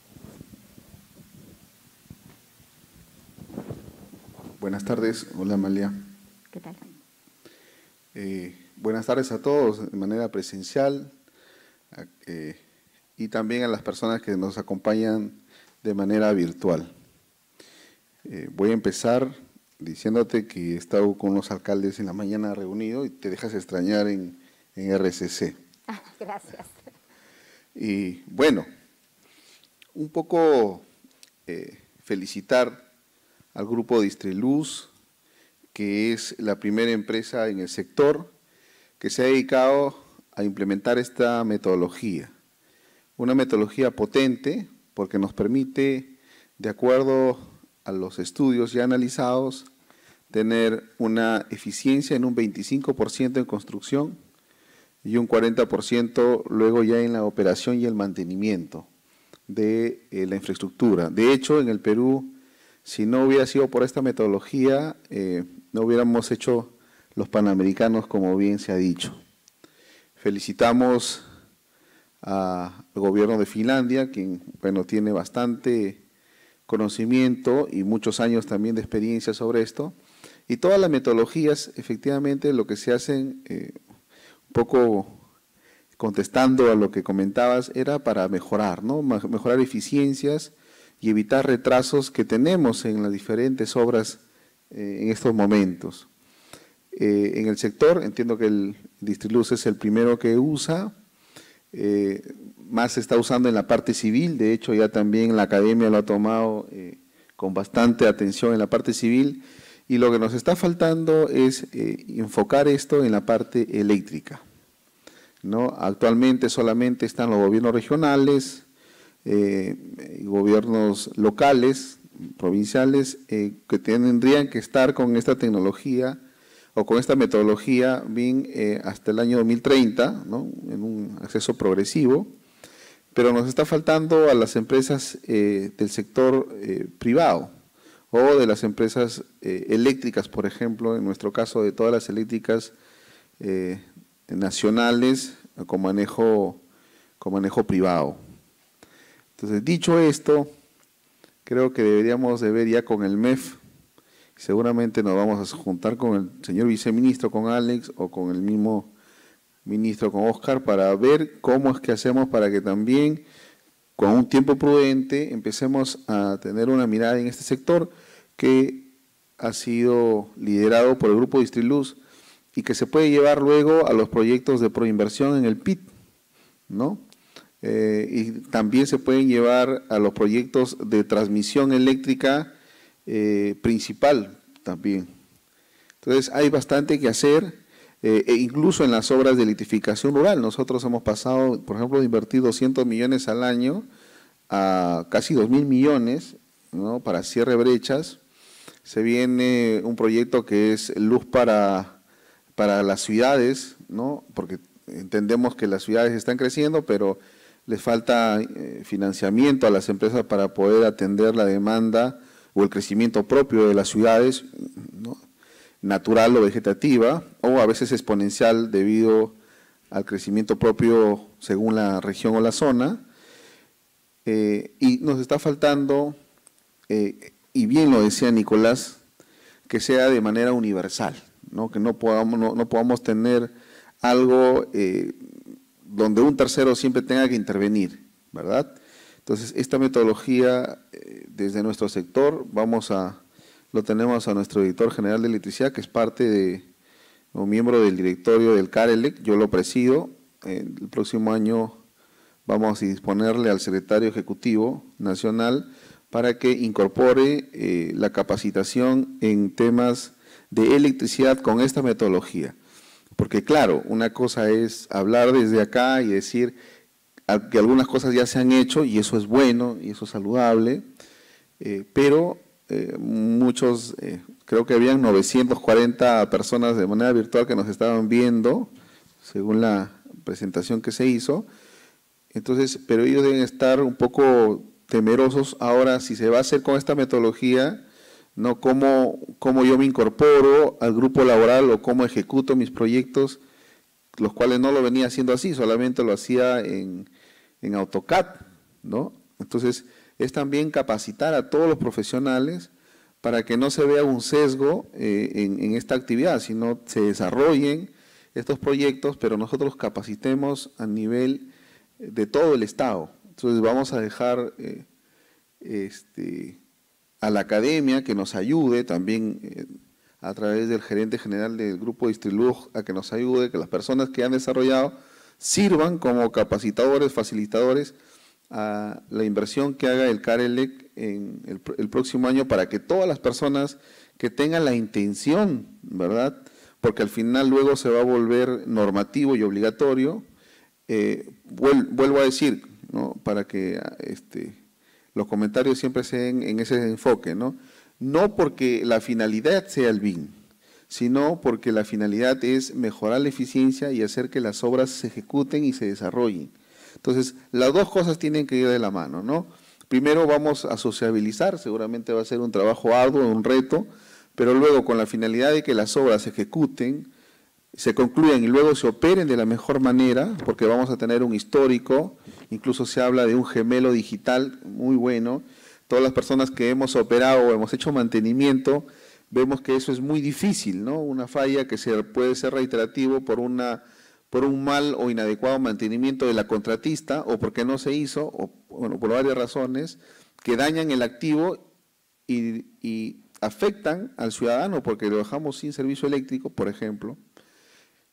Buenas tardes, hola Amalia. ¿Qué tal? Eh, buenas tardes a todos de manera presencial eh, y también a las personas que nos acompañan de manera virtual. Eh, voy a empezar diciéndote que he estado con los alcaldes en la mañana reunido y te dejas extrañar en, en R C C. Gracias. Y bueno, un poco eh, felicitar al grupo Distriluz, que es la primera empresa en el sector que se ha dedicado a implementar esta metodología. Una metodología potente porque nos permite, de acuerdo a los estudios ya analizados, tener una eficiencia en un veinticinco por ciento en construcción y un cuarenta por ciento luego ya en la operación y el mantenimiento de eh, la infraestructura. De hecho, en el Perú, si no hubiera sido por esta metodología, eh, no hubiéramos hecho los Panamericanos, como bien se ha dicho. Felicitamos a, al gobierno de Finlandia, quien bueno, tiene bastante conocimiento y muchos años también de experiencia sobre esto. Y todas las metodologías, efectivamente, lo que se hacen, eh, un poco contestando a lo que comentabas, era para mejorar, ¿no? Mejorar eficiencias y evitar retrasos que tenemos en las diferentes obras eh, en estos momentos. Eh, en el sector, entiendo que el Distriluz es el primero que usa, eh, más se está usando en la parte civil, de hecho ya también la academia lo ha tomado eh, con bastante atención en la parte civil, y lo que nos está faltando es eh, enfocar esto en la parte eléctrica, ¿no? Actualmente solamente están los gobiernos regionales, eh, gobiernos locales, provinciales, eh, que tendrían que estar con esta tecnología o con esta metodología bien eh, hasta el año dos mil treinta, ¿no? En un acceso progresivo, pero nos está faltando a las empresas eh, del sector eh, privado o de las empresas eh, eléctricas, por ejemplo, en nuestro caso de todas las eléctricas eh, nacionales con manejo, con manejo privado. Entonces, dicho esto, creo que deberíamos de ver ya con el M E F, seguramente nos vamos a juntar con el señor viceministro, con Alex, o con el mismo ministro, con Oscar, para ver cómo es que hacemos para que también, con un tiempo prudente, empecemos a tener una mirada en este sector que ha sido liderado por el Grupo Distriluz y que se puede llevar luego a los proyectos de proinversión en el P I T, ¿no? Eh, y también se pueden llevar a los proyectos de transmisión eléctrica eh, principal también. Entonces hay bastante que hacer, eh, e incluso en las obras de electrificación rural. Nosotros hemos pasado, por ejemplo, de invertir doscientos millones al año a casi dos mil millones, ¿no? Para cierre brechas. Se viene un proyecto que es luz para, para las ciudades, ¿no? Porque entendemos que las ciudades están creciendo, pero les falta eh, financiamiento a las empresas para poder atender la demanda o el crecimiento propio de las ciudades, ¿no? Natural o vegetativa, o a veces exponencial debido al crecimiento propio según la región o la zona. Eh, y nos está faltando, eh, y bien lo decía Nicolás, que sea de manera universal, ¿no? Que no podamos, no, no podamos tener algo eh, donde un tercero siempre tenga que intervenir, ¿verdad? Entonces, esta metodología eh, desde nuestro sector, vamos a, lo tenemos a nuestro director general de electricidad, que es parte de, un miembro del directorio del CARELEC, yo lo presido. Eh, el próximo año vamos a disponerle al secretario ejecutivo nacional para que incorpore eh, la capacitación en temas de electricidad con esta metodología. Porque claro, una cosa es hablar desde acá y decir que algunas cosas ya se han hecho y eso es bueno y eso es saludable, eh, pero eh, muchos, eh, creo que habían novecientas cuarenta personas de manera virtual que nos estaban viendo, según la presentación que se hizo. Entonces, pero ellos deben estar un poco temerosos ahora si se va a hacer con esta metodología, ¿no? Cómo, cómo yo me incorporo al grupo laboral o cómo ejecuto mis proyectos, los cuales no lo venía haciendo así, solamente lo hacía en, en AutoCAD, ¿no? Entonces, es también capacitar a todos los profesionales para que no se vea un sesgo eh, en, en esta actividad, sino se desarrollen estos proyectos, pero nosotros los capacitemos a nivel de todo el Estado. Entonces, vamos a dejar eh, este, a la academia que nos ayude también eh, a través del gerente general del Grupo Distriluz, a que nos ayude, que las personas que han desarrollado sirvan como capacitadores, facilitadores a la inversión que haga el CARELEC en el, el próximo año, para que todas las personas que tengan la intención, ¿verdad? Porque al final luego se va a volver normativo y obligatorio. Eh, vuel, vuelvo a decir, ¿no? Para que este, los comentarios siempre sean en ese enfoque, ¿no? No porque la finalidad sea el B I M, sino porque la finalidad es mejorar la eficiencia y hacer que las obras se ejecuten y se desarrollen. Entonces, las dos cosas tienen que ir de la mano, ¿no? Primero vamos a sociabilizar, seguramente va a ser un trabajo arduo, un reto, pero luego con la finalidad de que las obras se ejecuten, se concluyan y luego se operen de la mejor manera, porque vamos a tener un histórico, incluso se habla de un gemelo digital muy bueno. Todas las personas que hemos operado o hemos hecho mantenimiento, vemos que eso es muy difícil, ¿no? Una falla que se puede ser reiterativo por, una, por un mal o inadecuado mantenimiento de la contratista, o porque no se hizo, o bueno, por varias razones, que dañan el activo y, y afectan al ciudadano porque lo dejamos sin servicio eléctrico, por ejemplo.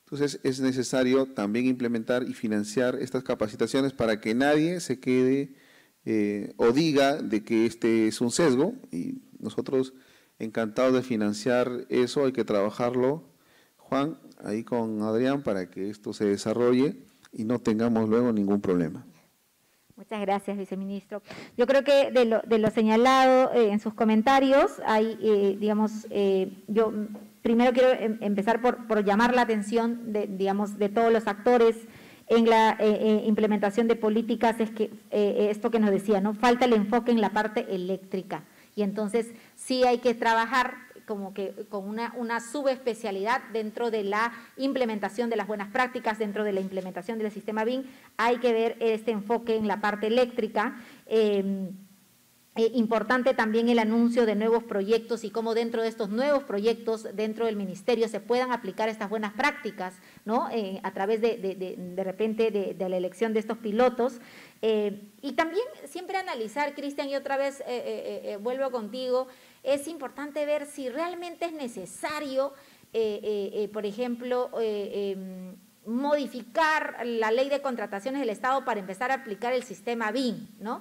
Entonces, es necesario también implementar y financiar estas capacitaciones para que nadie se quede eh, o diga de que este es un sesgo, y nosotros encantados de financiar eso. Hay que trabajarlo, Juan, ahí con Adrián, para que esto se desarrolle y no tengamos luego ningún problema. Muchas gracias, viceministro. Yo creo que de lo, de lo señalado eh, en sus comentarios, hay, eh, digamos, eh, yo primero quiero em, empezar por, por llamar la atención de, digamos, de todos los actores en la eh, eh, implementación de políticas, es que eh, esto que nos decía, ¿no? Falta el enfoque en la parte eléctrica, y entonces sí hay que trabajar como que con una, una subespecialidad dentro de la implementación de las buenas prácticas, dentro de la implementación del sistema B I M, hay que ver este enfoque en la parte eléctrica. Eh, eh, importante también el anuncio de nuevos proyectos y cómo dentro de estos nuevos proyectos, dentro del ministerio, se puedan aplicar estas buenas prácticas, ¿no? Eh, a través de, de, de, de repente, de, de la elección de estos pilotos. Eh, y también siempre analizar, Cristian, y otra vez eh, eh, eh, vuelvo contigo, es importante ver si realmente es necesario, eh, eh, eh, por ejemplo, eh, eh, modificar la ley de contrataciones del Estado para empezar a aplicar el sistema B I M, ¿no?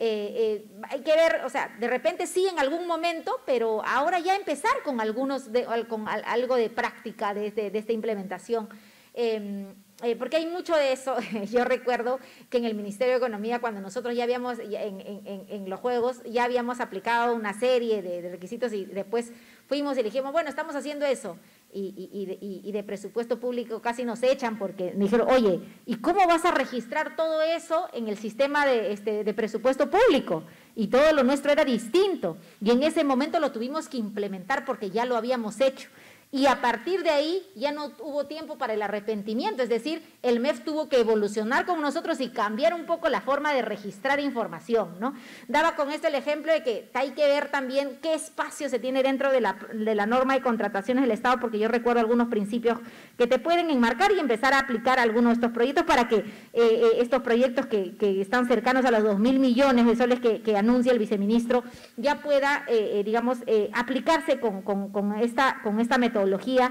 Eh, eh, hay que ver, o sea, de repente sí en algún momento, pero ahora ya empezar con algunos, de, con algo de práctica de, de, de esta implementación. Eh, Eh, porque hay mucho de eso. Yo recuerdo que en el Ministerio de Economía, cuando nosotros ya habíamos, en, en, en los juegos, ya habíamos aplicado una serie de, de requisitos y después fuimos y dijimos, bueno, estamos haciendo eso. Y, y, y, de, y de presupuesto público casi nos echan porque me dijeron, oye, ¿y cómo vas a registrar todo eso en el sistema de, este, de presupuesto público? Y todo lo nuestro era distinto. Y en ese momento lo tuvimos que implementar porque ya lo habíamos hecho. Y a partir de ahí ya no hubo tiempo para el arrepentimiento, es decir, el M E F tuvo que evolucionar con nosotros y cambiar un poco la forma de registrar información, ¿no? Daba con esto el ejemplo de que hay que ver también qué espacio se tiene dentro de la, de la norma de contrataciones del Estado, porque yo recuerdo algunos principios que te pueden enmarcar y empezar a aplicar algunos de estos proyectos para que eh, estos proyectos que, que están cercanos a los dos mil millones de soles que, que anuncia el viceministro ya pueda, eh, digamos, eh, aplicarse con, con, con, esta, con esta metodología. Metodología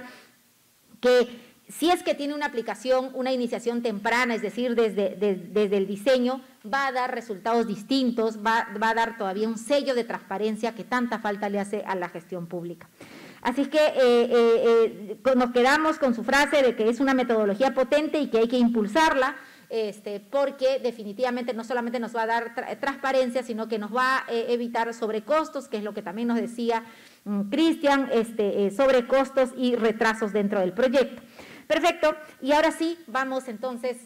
que si es que tiene una aplicación, una iniciación temprana, es decir, desde, de, desde el diseño, va a dar resultados distintos, va, va a dar todavía un sello de transparencia que tanta falta le hace a la gestión pública. Así es que eh, eh, eh, nos quedamos con su frase de que es una metodología potente y que hay que impulsarla, Este, porque definitivamente no solamente nos va a dar tra transparencia, sino que nos va a eh, evitar sobrecostos, que es lo que también nos decía um, Cristian, este, eh, sobrecostos y retrasos dentro del proyecto. Perfecto, y ahora sí, vamos entonces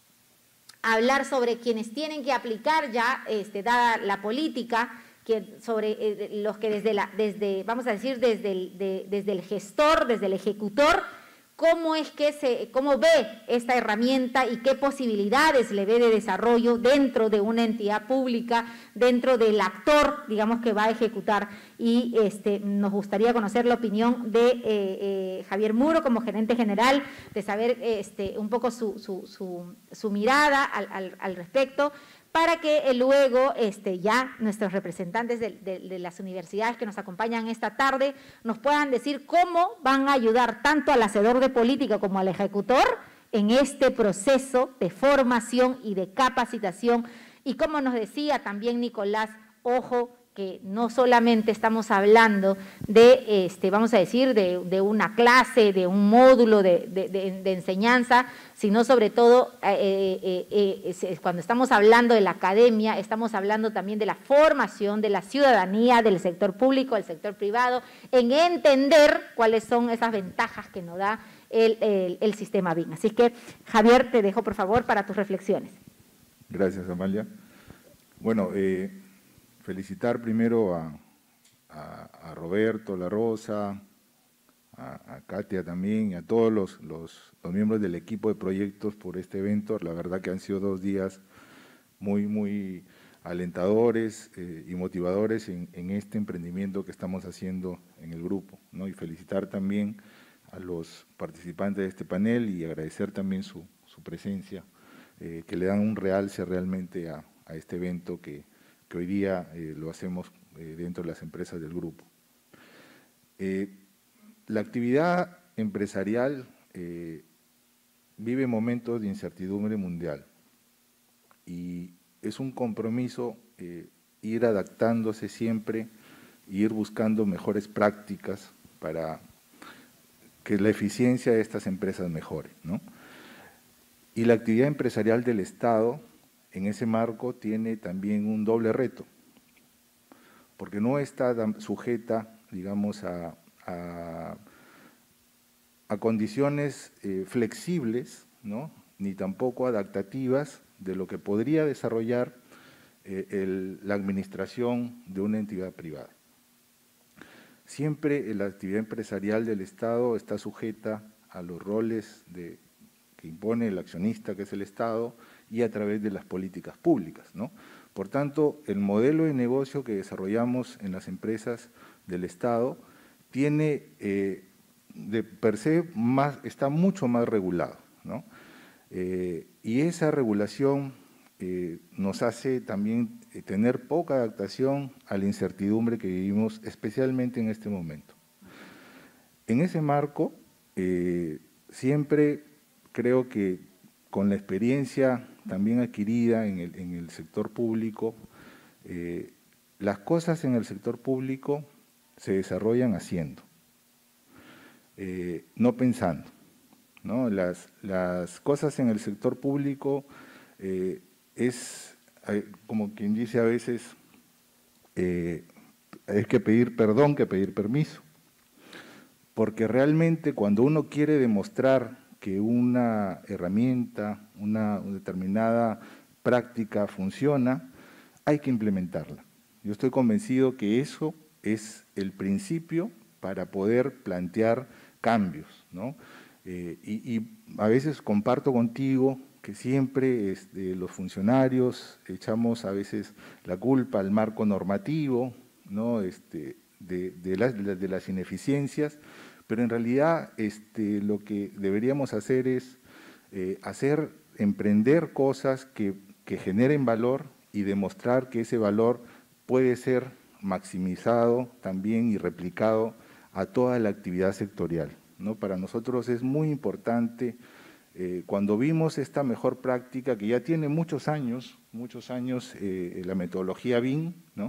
a hablar sobre quienes tienen que aplicar ya, este, dada la política, que sobre eh, los que desde, la, desde, vamos a decir, desde el, de, desde el gestor, desde el ejecutor, cómo es que se, cómo ve esta herramienta y qué posibilidades le ve de desarrollo dentro de una entidad pública, dentro del actor, digamos, que va a ejecutar. Y este, nos gustaría conocer la opinión de eh, eh, Javier Muro como gerente general, de saber este, un poco su, su, su, su mirada al, al, al respecto, para que luego este, ya nuestros representantes de, de, de las universidades que nos acompañan esta tarde nos puedan decir cómo van a ayudar tanto al hacedor de política como al ejecutor en este proceso de formación y de capacitación. Y como nos decía también Nicolás, ojo, que no solamente estamos hablando de, este, vamos a decir, de, de una clase, de un módulo de, de, de, de enseñanza, sino sobre todo, eh, eh, eh, cuando estamos hablando de la academia, estamos hablando también de la formación de la ciudadanía, del sector público, del sector privado, en entender cuáles son esas ventajas que nos da el, el, el sistema B I M. Así que, Javier, te dejo, por favor, para tus reflexiones. Gracias, Amalia. Bueno, eh, felicitar primero a, a, a Roberto, La Rosa, a, a Katia también, y a todos los, los, los miembros del equipo de proyectos por este evento. La verdad que han sido dos días muy, muy alentadores eh, y motivadores en, en este emprendimiento que estamos haciendo en el grupo, ¿no? Y felicitar también a los participantes de este panel y agradecer también su, su presencia, eh, que le dan un realce realmente a, a este evento que que hoy día eh, lo hacemos eh, dentro de las empresas del grupo. Eh, la actividad empresarial eh, vive momentos de incertidumbre mundial y es un compromiso eh, ir adaptándose siempre, ir buscando mejores prácticas para que la eficiencia de estas empresas mejore, ¿no? Y la actividad empresarial del Estado en ese marco tiene también un doble reto, porque no está sujeta, digamos, a, a, a condiciones eh, flexibles, ¿no? Ni tampoco adaptativas de lo que podría desarrollar eh, el, la administración de una entidad privada. Siempre la actividad empresarial del Estado está sujeta a los roles de, que impone el accionista, que es el Estado, y a través de las políticas públicas, ¿no? Por tanto, el modelo de negocio que desarrollamos en las empresas del Estado tiene, eh, de per se, más, está mucho más regulado, ¿no? Eh, y esa regulación eh, nos hace también tener poca adaptación a la incertidumbre que vivimos, especialmente en este momento. En ese marco, eh, siempre creo que con la experiencia también adquirida en el, en el sector público, eh, las cosas en el sector público se desarrollan haciendo, eh, no pensando, ¿no? Las, las cosas en el sector público eh, es, eh, como quien dice a veces, eh, hay que pedir perdón que pedir permiso, porque realmente cuando uno quiere demostrar que una herramienta, una determinada práctica funciona, hay que implementarla. Yo estoy convencido que eso es el principio para poder plantear cambios, ¿no? Eh, y, y a veces comparto contigo que siempre este, los funcionarios echamos a veces la culpa al marco normativo, ¿no? este, de, de, las, de las ineficiencias, pero en realidad este, lo que deberíamos hacer es eh, hacer, emprender cosas que, que generen valor y demostrar que ese valor puede ser maximizado también y replicado a toda la actividad sectorial, ¿no? Para nosotros es muy importante, eh, cuando vimos esta mejor práctica, que ya tiene muchos años, muchos años eh, la metodología B I M, ¿no?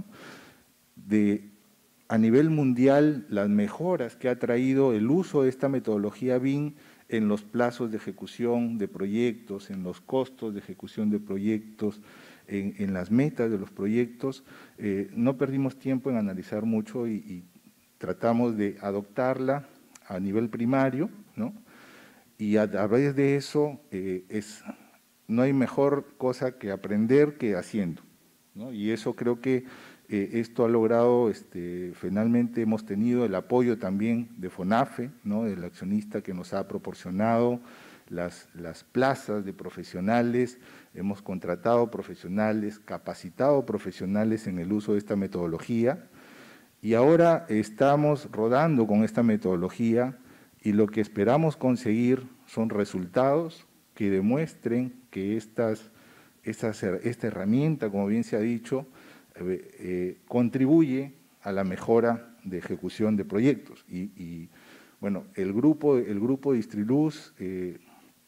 de a nivel mundial las mejoras que ha traído el uso de esta metodología B I M en los plazos de ejecución de proyectos, en los costos de ejecución de proyectos, en, en las metas de los proyectos, eh, no perdimos tiempo en analizar mucho y, y tratamos de adoptarla a nivel primario, ¿no? Y a, a través de eso eh, es, no hay mejor cosa que aprender que haciendo, ¿no? Y eso creo que eh, esto ha logrado, este, finalmente hemos tenido el apoyo también de FONAFE, ¿no? Del accionista que nos ha proporcionado las, las plazas de profesionales, hemos contratado profesionales, capacitado profesionales en el uso de esta metodología y ahora estamos rodando con esta metodología y lo que esperamos conseguir son resultados que demuestren que estas, estas, esta herramienta, como bien se ha dicho, eh, eh, contribuye a la mejora de ejecución de proyectos. Y, y bueno, el grupo, el grupo de Distriluz, eh,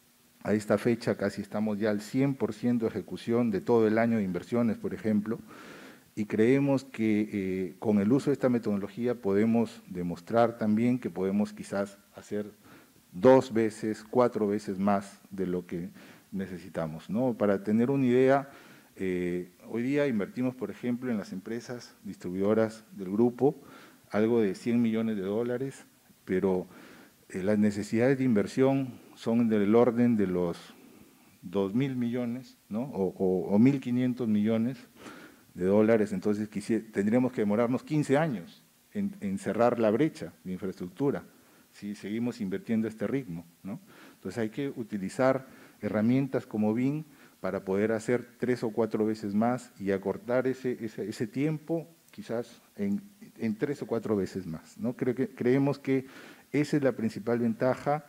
a esta fecha casi estamos ya al cien por ciento de ejecución de todo el año de inversiones, por ejemplo, y creemos que eh, con el uso de esta metodología podemos demostrar también que podemos quizás hacer dos veces, cuatro veces más de lo que necesitamos, ¿no? Para tener una idea, eh, hoy día invertimos, por ejemplo, en las empresas distribuidoras del grupo, algo de cien millones de dólares, pero eh, las necesidades de inversión son del orden de los dos mil millones, ¿no? o, o, o mil quinientos millones de dólares, entonces tendríamos que demorarnos quince años en, en cerrar la brecha de infraestructura si seguimos invirtiendo a este ritmo, ¿no? Entonces hay que utilizar herramientas como B I M para poder hacer tres o cuatro veces más y acortar ese, ese, ese tiempo quizás en, en tres o cuatro veces más, ¿no? Creo que, creemos que esa es la principal ventaja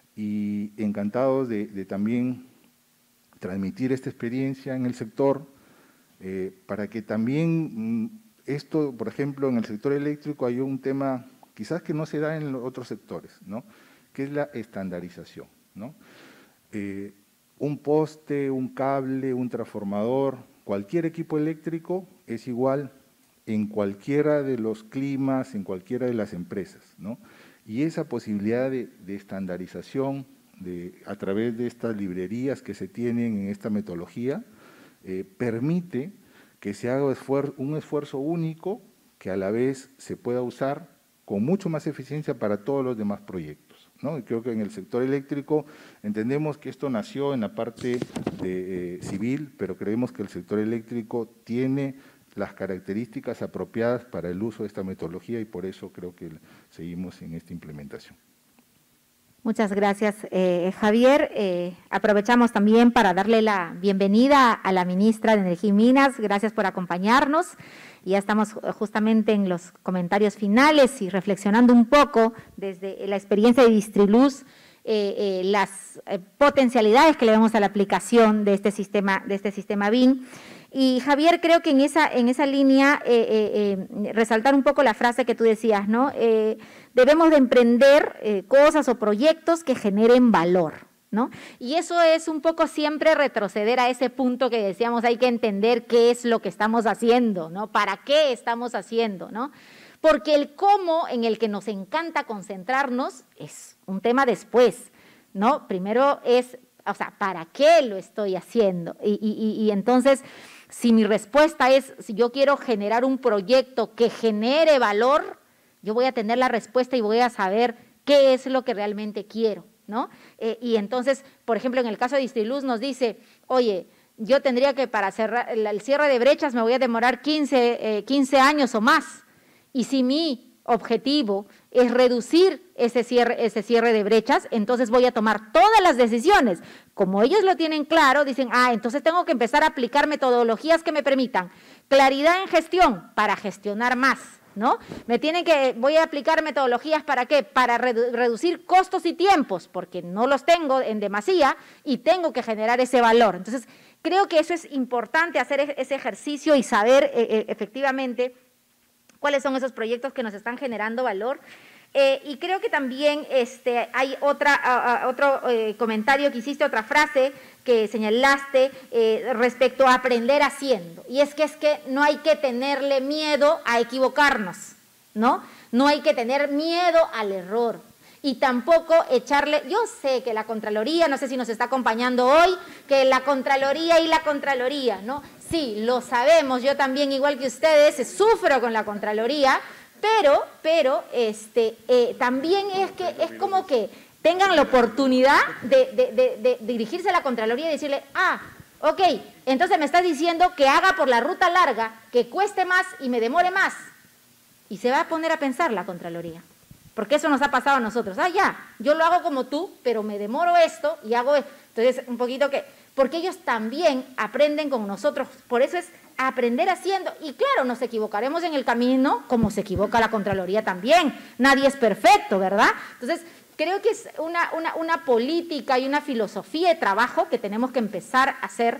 y encantados de, de también transmitir esta experiencia en el sector, Eh, para que también esto, por ejemplo, en el sector eléctrico hay un tema quizás que no se da en los otros sectores, ¿no? Que es la estandarización, ¿no? eh, un poste, un cable, un transformador, cualquier equipo eléctrico es igual en cualquiera de los climas, en cualquiera de las empresas, ¿no? Y esa posibilidad de, de estandarización de, a través de estas librerías que se tienen en esta metodología eh, permite que se haga esfuer- un esfuerzo único que a la vez se pueda usar con mucho más eficiencia para todos los demás proyectos, ¿no? Y creo que en el sector eléctrico entendemos que esto nació en la parte de, eh, civil, pero creemos que el sector eléctrico tiene las características apropiadas para el uso de esta metodología y por eso creo que seguimos en esta implementación. Muchas gracias, eh, Javier. Eh, aprovechamos también para darle la bienvenida a la ministra de Energía y Minas. Gracias por acompañarnos. Ya estamos justamente en los comentarios finales y reflexionando un poco desde la experiencia de Distriluz, eh, eh, las eh, potencialidades que le vemos a la aplicación de este sistema, de este sistema B I M. Y Javier, creo que en esa, en esa línea, eh, eh, eh, resaltar un poco la frase que tú decías, ¿no? Eh, debemos de emprender eh, cosas o proyectos que generen valor, ¿no? Y eso es un poco siempre retroceder a ese punto que decíamos, hay que entender qué es lo que estamos haciendo, ¿no? ¿Para qué estamos haciendo, no? Porque el cómo en el que nos encanta concentrarnos es un tema después, ¿no? Primero es, o sea, ¿para qué lo estoy haciendo? Y, y, y entonces, si mi respuesta es, si yo quiero generar un proyecto que genere valor, yo voy a tener la respuesta y voy a saber qué es lo que realmente quiero, ¿no? Eh, y entonces, por ejemplo, en el caso de Distriluz nos dice, oye, yo tendría que para cerrar el cierre de brechas me voy a demorar quince, eh, quince años o más. Y si mi objetivo es reducir ese cierre, ese cierre de brechas, entonces voy a tomar todas las decisiones. Como ellos lo tienen claro, dicen, ah, entonces tengo que empezar a aplicar metodologías que me permitan claridad en gestión para gestionar más, ¿no? Me tienen que, voy a aplicar metodologías ¿para qué? Para redu- reducir costos y tiempos, porque no los tengo en demasía y tengo que generar ese valor. Entonces, creo que eso es importante, hacer ese ejercicio y saber eh, eh, efectivamente cuáles son esos proyectos que nos están generando valor. Eh, y creo que también este, hay otra, a, a, otro eh, comentario que hiciste, otra frase que señalaste eh, respecto a aprender haciendo. Y es que es que no hay que tenerle miedo a equivocarnos, ¿no? No hay que tener miedo al error. Y tampoco echarle, yo sé que la Contraloría, no sé si nos está acompañando hoy, que la Contraloría y la Contraloría, ¿no? Sí, lo sabemos, yo también, igual que ustedes, sufro con la Contraloría, pero, pero este, eh, también es que es como que tengan la oportunidad de, de, de, de dirigirse a la Contraloría y decirle, ah, ok, entonces me estás diciendo que haga por la ruta larga, que cueste más y me demore más. Y se va a poner a pensar la Contraloría. Porque eso nos ha pasado a nosotros. Ah, ya, yo lo hago como tú, pero me demoro esto y hago esto. Entonces, un poquito que, porque ellos también aprenden con nosotros. Por eso es aprender haciendo. Y claro, nos equivocaremos en el camino, como se equivoca la Contraloría también. Nadie es perfecto, ¿verdad? Entonces, creo que es una, una, una política y una filosofía de trabajo que tenemos que empezar a hacer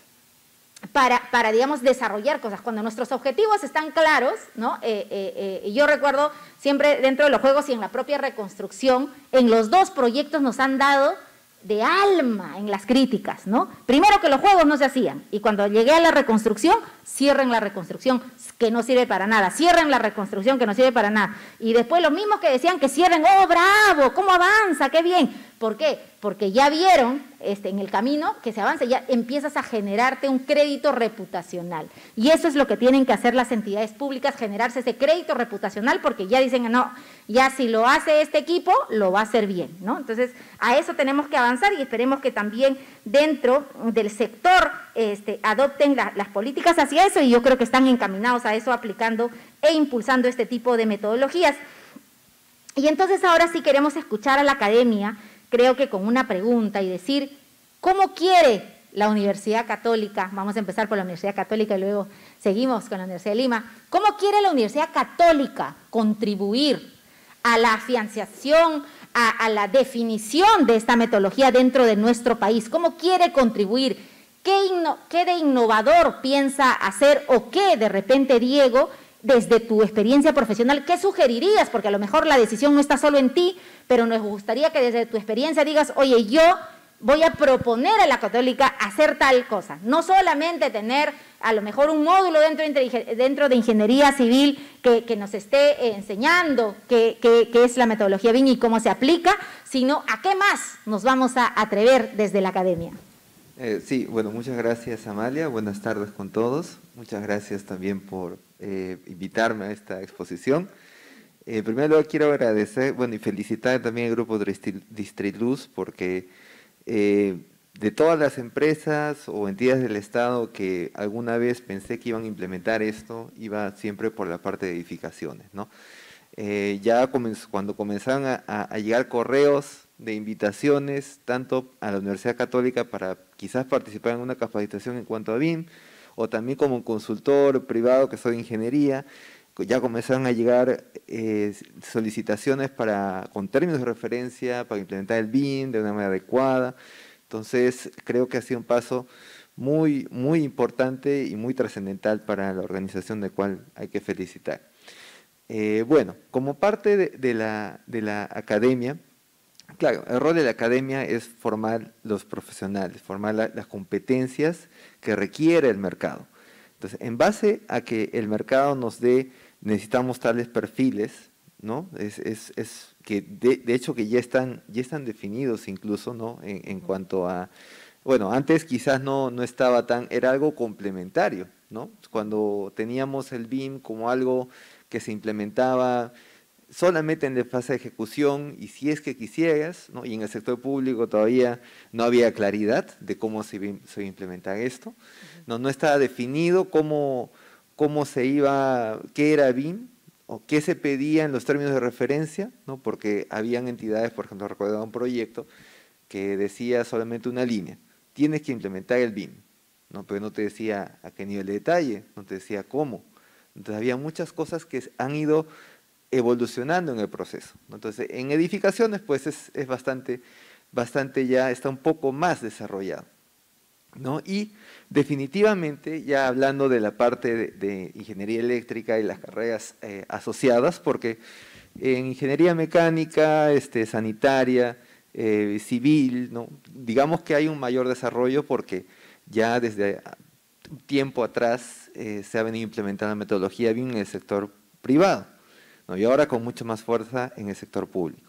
Para, para, digamos, desarrollar cosas. Cuando nuestros objetivos están claros, ¿no? Eh, eh, eh, yo recuerdo siempre dentro de los juegos y en la propia reconstrucción, en los dos proyectos nos han dado de alma en las críticas, ¿no? Primero que los juegos no se hacían y cuando llegué a la reconstrucción, cierren la reconstrucción que no sirve para nada, cierren la reconstrucción que no sirve para nada. Y después los mismos que decían que cierren, ¡oh, bravo! ¿Cómo avanza? ¡Qué bien! ¿Por qué? Porque ya vieron este, en el camino que se avanza, ya empiezas a generarte un crédito reputacional. Y eso es lo que tienen que hacer las entidades públicas, generarse ese crédito reputacional, porque ya dicen, no, ya si lo hace este equipo, lo va a hacer bien, ¿no? Entonces, a eso tenemos que avanzar y esperemos que también dentro del sector este, adopten la, las políticas hacia eso, y yo creo que están encaminados a eso, aplicando e impulsando este tipo de metodologías. Y entonces ahora sí queremos escuchar a la academia, creo que con una pregunta y decir, ¿cómo quiere la Universidad Católica? Vamos a empezar por la Universidad Católica y luego seguimos con la Universidad de Lima. ¿Cómo quiere la Universidad Católica contribuir a la afianzación, a, a la definición de esta metodología dentro de nuestro país? ¿Cómo quiere contribuir? ¿Qué, inno, qué de innovador piensa hacer o qué de repente, Diego, desde tu experiencia profesional, qué sugerirías? Porque a lo mejor la decisión no está solo en ti, pero nos gustaría que desde tu experiencia digas, oye, yo voy a proponer a la Católica hacer tal cosa. No solamente tener a lo mejor un módulo dentro de, dentro de ingeniería civil que, que nos esté enseñando qué, qué, qué es la metodología B I M y cómo se aplica, sino a qué más nos vamos a atrever desde la academia. Eh, sí, bueno, muchas gracias, Amalia. Buenas tardes con todos. Muchas gracias también por eh, invitarme a esta exposición. Eh, primero quiero agradecer, bueno, y felicitar también al grupo Distriluz porque eh, de todas las empresas o entidades del Estado que alguna vez pensé que iban a implementar esto, iba siempre por la parte de edificaciones, ¿no? Eh, ya comenzó, cuando comenzaron a, a, a llegar correos de invitaciones, tanto a la Universidad Católica para quizás participar en una capacitación en cuanto a B I M, o también como consultor privado que soy de ingeniería, ya comenzaron a llegar eh, solicitaciones para, con términos de referencia para implementar el B I M de una manera adecuada. Entonces, creo que ha sido un paso muy, muy importante y muy trascendental para la organización, del cual hay que felicitar. Eh, bueno, como parte de, de, la, de la academia, claro, el rol de la academia es formar los profesionales, formar la, las competencias que requiere el mercado. Entonces, en base a que el mercado nos dé, necesitamos tales perfiles, ¿no? Es, es, es que de, de hecho que ya están, ya están definidos incluso, ¿no? En, en cuanto a, bueno, antes quizás no, no estaba tan, era algo complementario, ¿no? Cuando teníamos el B I M como algo que se implementaba solamente en la fase de ejecución y si es que quisieras, ¿no? Y en el sector público todavía no había claridad de cómo se iba a implementar esto, no, no estaba definido cómo, cómo se iba, qué era B I M o qué se pedía en los términos de referencia, ¿no? Porque habían entidades, por ejemplo, recuerdo un proyecto que decía solamente una línea, tienes que implementar el B I M, ¿no? Pero no te decía a qué nivel de detalle, no te decía cómo. Entonces había muchas cosas que han ido evolucionando en el proceso, ¿no? Entonces, en edificaciones, pues es, es bastante, bastante ya, está un poco más desarrollado, ¿no? Y definitivamente, ya hablando de la parte de, de ingeniería eléctrica y las carreras eh, asociadas, porque en ingeniería mecánica, este, sanitaria, eh, civil, ¿no? Digamos que hay un mayor desarrollo porque ya desde un tiempo atrás eh, se ha venido implementando la metodología B I M en el sector privado, ¿no? Y ahora con mucha más fuerza en el sector público.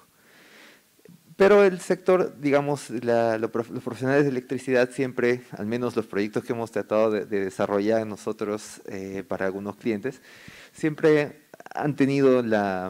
Pero el sector, digamos, la, los profesionales de electricidad siempre, al menos los proyectos que hemos tratado de, de desarrollar nosotros eh, para algunos clientes, siempre han tenido la,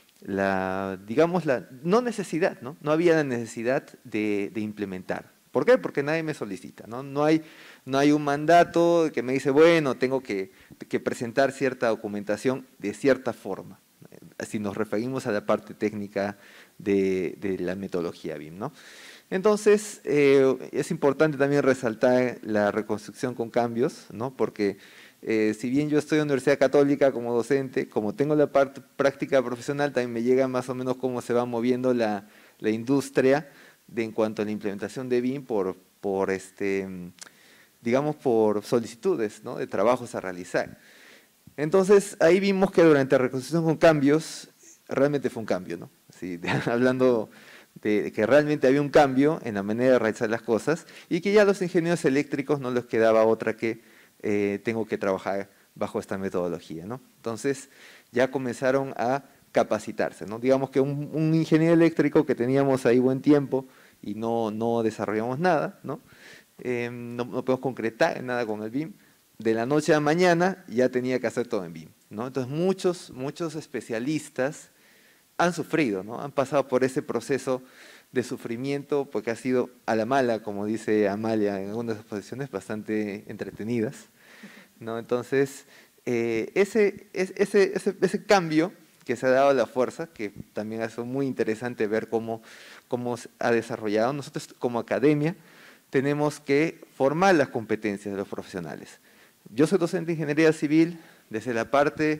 la digamos, la no necesidad, ¿no? No había la necesidad de, de implementar. ¿Por qué? Porque nadie me solicita, ¿no? No hay, no hay un mandato que me dice, bueno, tengo que, que presentar cierta documentación de cierta forma, si nos referimos a la parte técnica de, de la metodología B I M, ¿no? Entonces, eh, es importante también resaltar la reconstrucción con cambios, ¿no? Porque eh, si bien yo estoy en la Universidad Católica como docente, como tengo la parte práctica profesional, también me llega más o menos cómo se va moviendo la, la industria de, en cuanto a la implementación de B I M por, por este, digamos, por solicitudes, ¿no? De trabajos a realizar. Entonces, ahí vimos que durante la reconstrucción con cambios, realmente fue un cambio, ¿no? Así, de, hablando de que realmente había un cambio en la manera de realizar las cosas y que ya a los ingenieros eléctricos no les quedaba otra que eh, tengo que trabajar bajo esta metodología, ¿no? Entonces, ya comenzaron a capacitarse, ¿no? Digamos que un, un ingeniero eléctrico que teníamos ahí buen tiempo y no, no desarrollamos nada, ¿no? Eh, no, no podemos concretar nada con el B I M, de la noche a la mañana ya tenía que hacer todo en B I M, ¿no? Entonces muchos, muchos especialistas han sufrido, ¿no? Han pasado por ese proceso de sufrimiento porque ha sido a la mala, como dice Amalia en algunas exposiciones, bastante entretenidas, ¿no? Entonces, eh, ese, ese, ese, ese cambio que se ha dado a la fuerza, que también ha sido muy interesante ver cómo, cómo se ha desarrollado, nosotros como academia tenemos que formar las competencias de los profesionales. Yo soy docente de ingeniería civil, desde la parte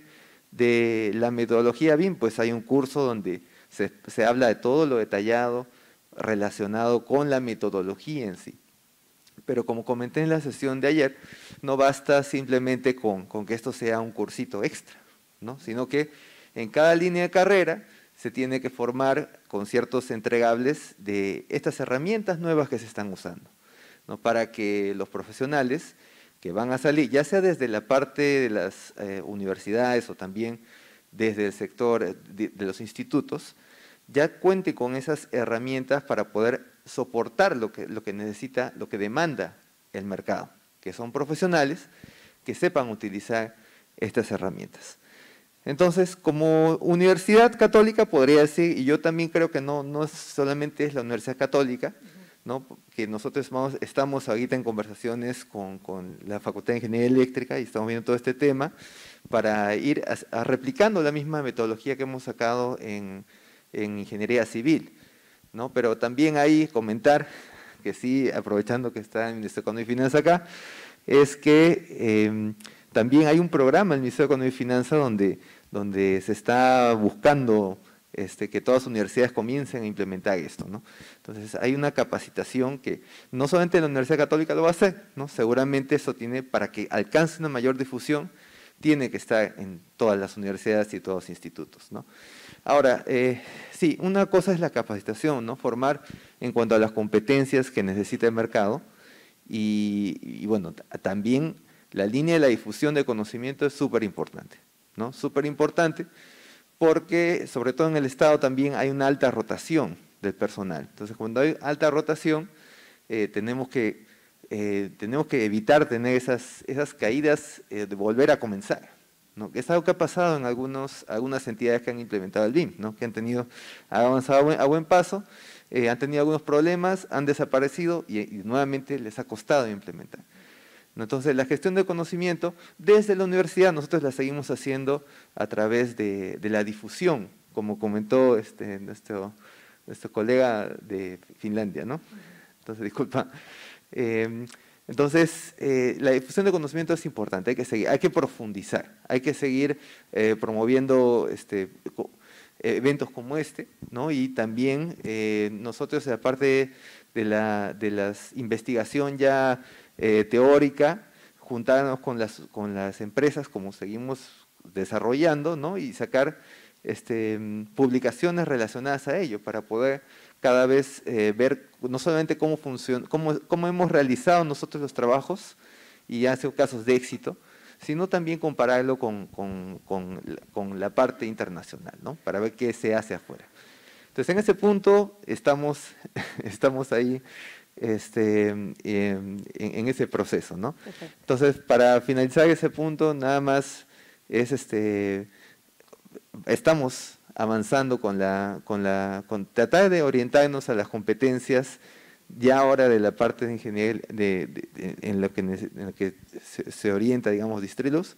de la metodología B I M, pues hay un curso donde se, se habla de todo lo detallado relacionado con la metodología en sí. Pero como comenté en la sesión de ayer, no basta simplemente con, con que esto sea un cursito extra, ¿no? Sino que en cada línea de carrera se tiene que formar con ciertos entregables de estas herramientas nuevas que se están usando, ¿no? Para que los profesionales que van a salir, ya sea desde la parte de las eh, universidades o también desde el sector de, de los institutos, ya cuente con esas herramientas para poder soportar lo que, lo que necesita, lo que demanda el mercado, que son profesionales que sepan utilizar estas herramientas. Entonces, como Universidad Católica podría decir, y yo también creo que no, no solamente es la Universidad Católica, ¿no? Que nosotros vamos, estamos ahorita en conversaciones con, con la Facultad de Ingeniería Eléctrica y estamos viendo todo este tema para ir a, a replicando la misma metodología que hemos sacado en, en Ingeniería Civil, ¿no? Pero también ahí comentar que sí, aprovechando que está el Ministerio de Economía y Finanzas acá, es que eh, también hay un programa en el Ministerio de Economía y Finanzas donde, donde se está buscando este, que todas las universidades comiencen a implementar esto, ¿no? Entonces hay una capacitación que no solamente la Universidad Católica lo va a hacer, ¿no? Seguramente eso tiene, para que alcance una mayor difusión, tiene que estar en todas las universidades y todos los institutos, ¿no? Ahora, eh, sí, una cosa es la capacitación, ¿no? Formar en cuanto a las competencias que necesita el mercado y, y bueno, también la línea de la difusión de conocimiento es súper importante, ¿no? Súper importante porque, sobre todo en el Estado, también hay una alta rotación del personal. Entonces, cuando hay alta rotación, eh, tenemos, que, eh, tenemos que evitar tener esas, esas caídas eh, de volver a comenzar, ¿no? Es algo que ha pasado en algunos, algunas entidades que han implementado el B I M, ¿no? Que han tenido, han avanzado a buen, a buen paso, eh, han tenido algunos problemas, han desaparecido y, y nuevamente les ha costado implementar. Entonces, la gestión de conocimiento, desde la universidad nosotros la seguimos haciendo a través de, de la difusión, como comentó este, nuestro, nuestro colega de Finlandia, ¿no? Entonces, disculpa. Eh, entonces, eh, la difusión de conocimiento es importante, hay que seguir, hay que profundizar, hay que seguir eh, promoviendo este, eventos como este, ¿no? Y también eh, nosotros, aparte de la de las investigación ya Eh, teórica, juntarnos con las, con las empresas como seguimos desarrollando, ¿no? Y sacar este, publicaciones relacionadas a ello para poder cada vez eh, ver no solamente cómo, funciona, cómo, cómo hemos realizado nosotros los trabajos y ha sido casos de éxito, sino también compararlo con, con, con, con la parte internacional, ¿no? Para ver qué se hace afuera. Entonces, en ese punto estamos, estamos ahí Este, en, en ese proceso, ¿no? Perfecto. Entonces, para finalizar ese punto, nada más es este, estamos avanzando con la, con la, con tratar de orientarnos a las competencias ya ahora de la parte de ingeniería, de, de, de, en lo que, en lo que se, se orienta, digamos, Distriluz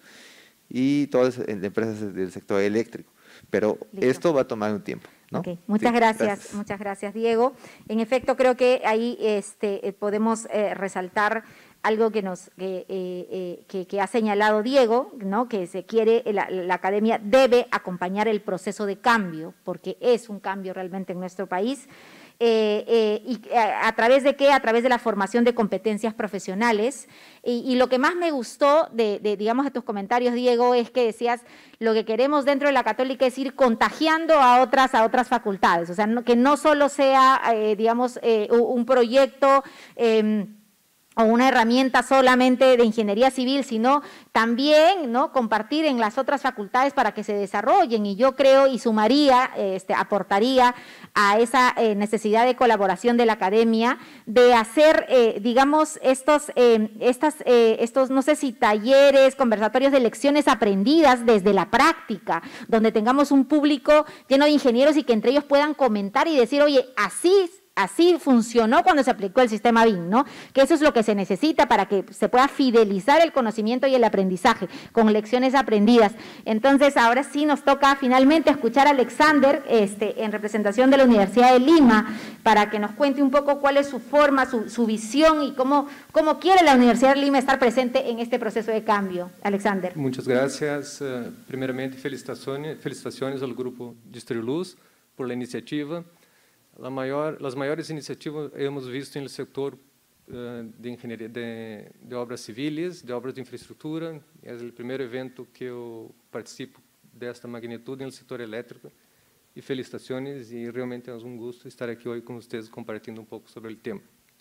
y todas las empresas del sector eléctrico. Pero Listo. Esto va a tomar un tiempo, ¿no? Okay. Muchas sí, gracias, gracias, muchas gracias, Diego. En efecto, creo que ahí este, podemos eh, resaltar algo que, nos, que, eh, que, que ha señalado Diego, ¿no? Que se quiere, la, la academia debe acompañar el proceso de cambio, porque es un cambio realmente en nuestro país. Eh, eh, y a, a través de qué, a través de la formación de competencias profesionales y, y lo que más me gustó de, de, digamos, de tus comentarios, Diego, es que decías lo que queremos dentro de la Católica es ir contagiando a otras, a otras facultades, o sea, no, que no solo sea, eh, digamos, eh, un proyecto eh, o una herramienta solamente de ingeniería civil, sino también, ¿no?, compartir en las otras facultades para que se desarrollen. Y yo creo y sumaría, este, aportaría a esa eh, necesidad de colaboración de la academia, de hacer, eh, digamos, estos, eh, estas, eh, estos, no sé si talleres, conversatorios de lecciones aprendidas desde la práctica, donde tengamos un público lleno de ingenieros y que entre ellos puedan comentar y decir, oye, así Así funcionó cuando se aplicó el sistema B I M, ¿no? Que eso es lo que se necesita para que se pueda fidelizar el conocimiento y el aprendizaje con lecciones aprendidas. Entonces, ahora sí nos toca finalmente escuchar a Alexander este, en representación de la Universidad de Lima para que nos cuente un poco cuál es su forma, su, su visión y cómo, cómo quiere la Universidad de Lima estar presente en este proceso de cambio. Alexander. Muchas gracias. Uh, primeramente, felicitaciones, felicitaciones al Grupo Distriluz por la iniciativa. La mayor, las mayores iniciativas hemos visto en el sector uh, de ingeniería de, de obras civiles, de obras de infraestructura. Es el primer evento que yo participo de esta magnitud en el sector eléctrico e felicitações, e realmente é um gosto estar aqui hoje com vocês compartilhando um pouco sobre o tema.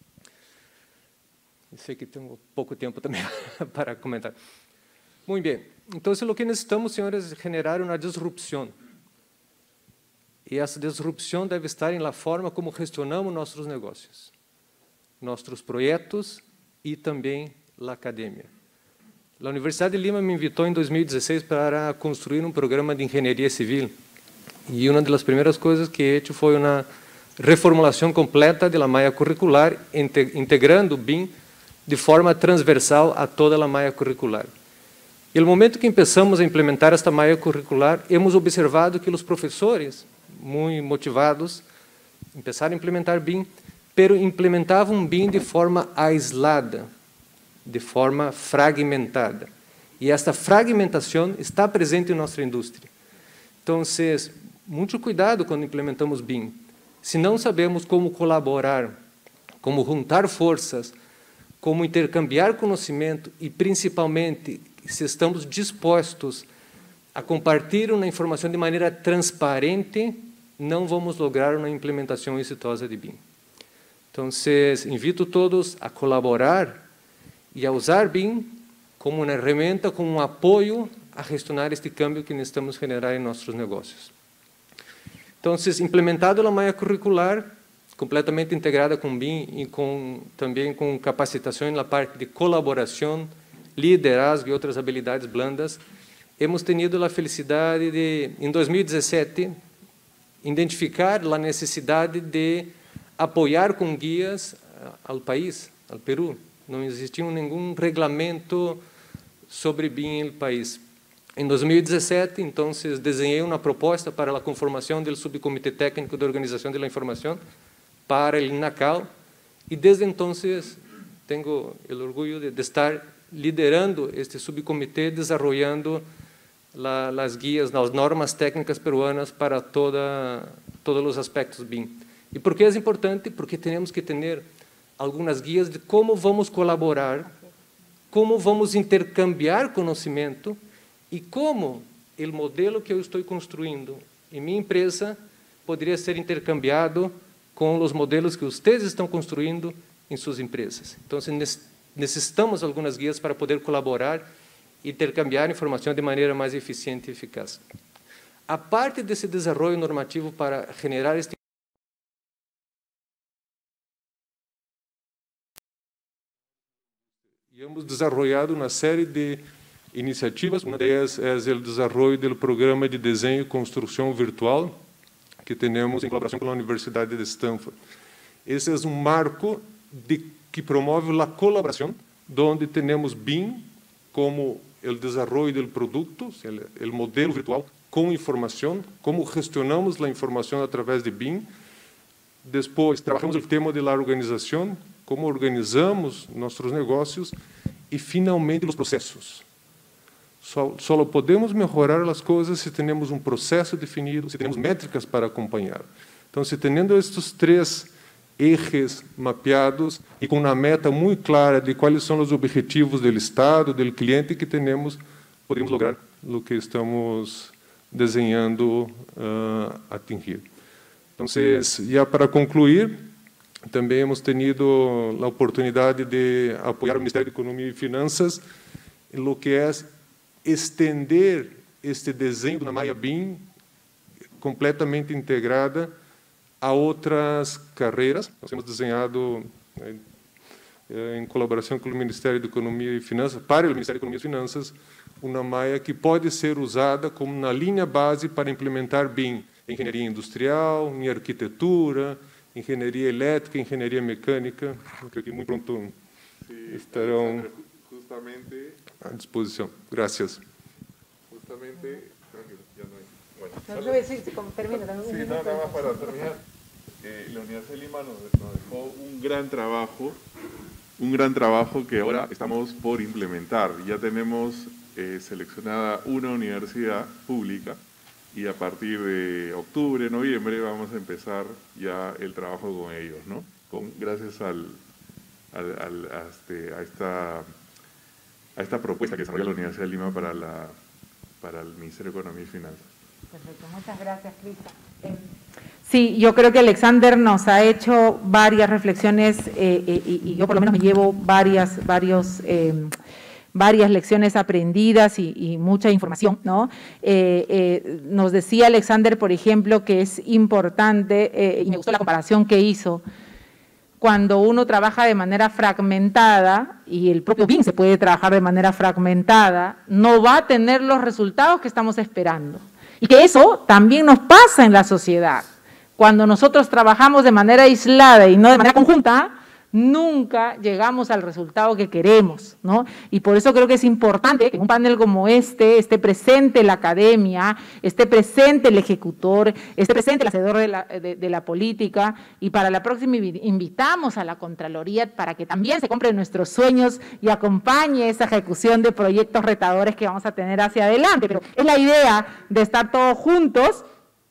Sei que tenho pouco tempo também para comentar. Muito bem. Então, o que necessitamos, senhores, é generar uma disrupção. E essa disrupção deve estar na forma como gestionamos nossos negócios, nossos projetos e também a academia. A Universidade de Lima me invitou em dois mil e dezesseis para construir um programa de engenharia civil. E uma das primeiras coisas que he hecho foi uma reformulação completa da malha curricular, integrando o B I M de forma transversal a toda a malha curricular. E no momento que começamos a implementar esta malha curricular, hemos observado que os professores, muito motivados, começaram a implementar B I M, pero implementavam B I M de forma aislada, de forma fragmentada. E esta fragmentação está presente em nossa indústria. Então, muito cuidado quando implementamos B I M. Se não sabemos como colaborar, como juntar forças, como intercambiar conhecimento e, principalmente, se estamos dispostos a compartilhar uma informação de maneira transparente, não vamos lograr uma implementação exitosa de B I M. Então, invito todos a colaborar e a usar B I M como uma ferramenta, como um apoio a gestionar este câmbio que necessitamos generar em nossos negócios. Então, implementado a malha curricular, completamente integrada com B I M e com, também com capacitação na parte de colaboração, liderazgo e outras habilidades blandas, hemos tenido a felicidade de, em dois mil e dezessete, identificar a necessidade de apoiar com guias ao país, ao Peru. Não existia nenhum regulamento sobre B I M no país. Em dois mil e dezessete, então, desenhei uma proposta para a conformação do Subcomitê Técnico de Organização da Informação para o INACAL, e desde então tenho o orgulho de, de estar liderando este subcomitê, desenvolvendo as guias, as normas técnicas peruanas para toda, todos os aspectos B I M. E por que é importante? Porque temos que ter algumas guias de como vamos colaborar, como vamos intercambiar conhecimento e como o modelo que eu estou construindo em minha empresa poderia ser intercambiado com os modelos que vocês estão construindo em suas empresas. Então, necessitamos algumas guias para poder colaborar e intercambiar informação de maneira mais eficiente e eficaz. A parte desse desenvolvimento normativo para generar este e hemos desenvolvido uma série de iniciativas. Uma delas é o desenvolvimento do programa de desenho e construção virtual que temos em colaboração com a Universidade de Stanford. Esse é um marco de, que promove a colaboração, onde temos B I M como o desenvolvimento do produto, o modelo virtual com informação, como gestionamos a informação através de B I M. Depois, trabalhamos o tema da organização, como organizamos nossos negócios e, finalmente, os processos. Só, só podemos melhorar as coisas se temos um processo definido, se temos métricas para acompanhar. Então, se tendo estes três eixos mapeados e com uma meta muito clara de quais são os objetivos do Estado, do cliente que temos, podemos lograr o que estamos desenhando uh, atingir. Então, já para concluir, também hemos tenido a oportunidade de apoiar o Ministério da Economia e Finanças em lo que é estender este desenho da malha B I M completamente integrada a outras carreiras. Nós temos desenhado, em colaboração com o Ministério da Economia e Finanças, para o Ministério da Economia e Finanças, uma malha que pode ser usada como uma linha base para implementar B I M em engenharia industrial, em arquitetura, engenharia elétrica, engenharia mecânica, que muito pronto estarão justamente à disposição. Gracias. Justamente, ya no hay. Bueno, no, yo voy a decir, como termina también. Sí, no, nada más para terminar. Eh, la Universidad de Lima nos, nos dejó un gran trabajo, un gran trabajo que ahora estamos por implementar. Ya tenemos eh, seleccionada una universidad pública y a partir de octubre, noviembre vamos a empezar ya el trabajo con ellos, ¿no? Con, gracias al, al, al, a, este, a esta... a esta propuesta que desarrolla la Universidad de Lima para, la, para el Ministerio de Economía y Finanzas. Perfecto, muchas gracias, Crista. Eh, sí, yo creo que Alexander nos ha hecho varias reflexiones eh, eh, y, y yo por lo menos me llevo varias, varios, eh, varias lecciones aprendidas y, y mucha información, ¿no? Eh, eh, nos decía Alexander, por ejemplo, que es importante, eh, y me gustó la comparación que hizo, cuando uno trabaja de manera fragmentada, y el propio B I M se puede trabajar de manera fragmentada, no va a tener los resultados que estamos esperando. Y que eso también nos pasa en la sociedad. Cuando nosotros trabajamos de manera aislada y no de manera conjunta, nunca llegamos al resultado que queremos, ¿no? Y por eso creo que es importante que en un panel como este esté presente la academia, esté presente el ejecutor, esté presente el hacedor de la, de, de la política, y para la próxima invitamos a la Contraloría para que también se compren nuestros sueños y acompañe esa ejecución de proyectos retadores que vamos a tener hacia adelante. Pero es la idea de estar todos juntos,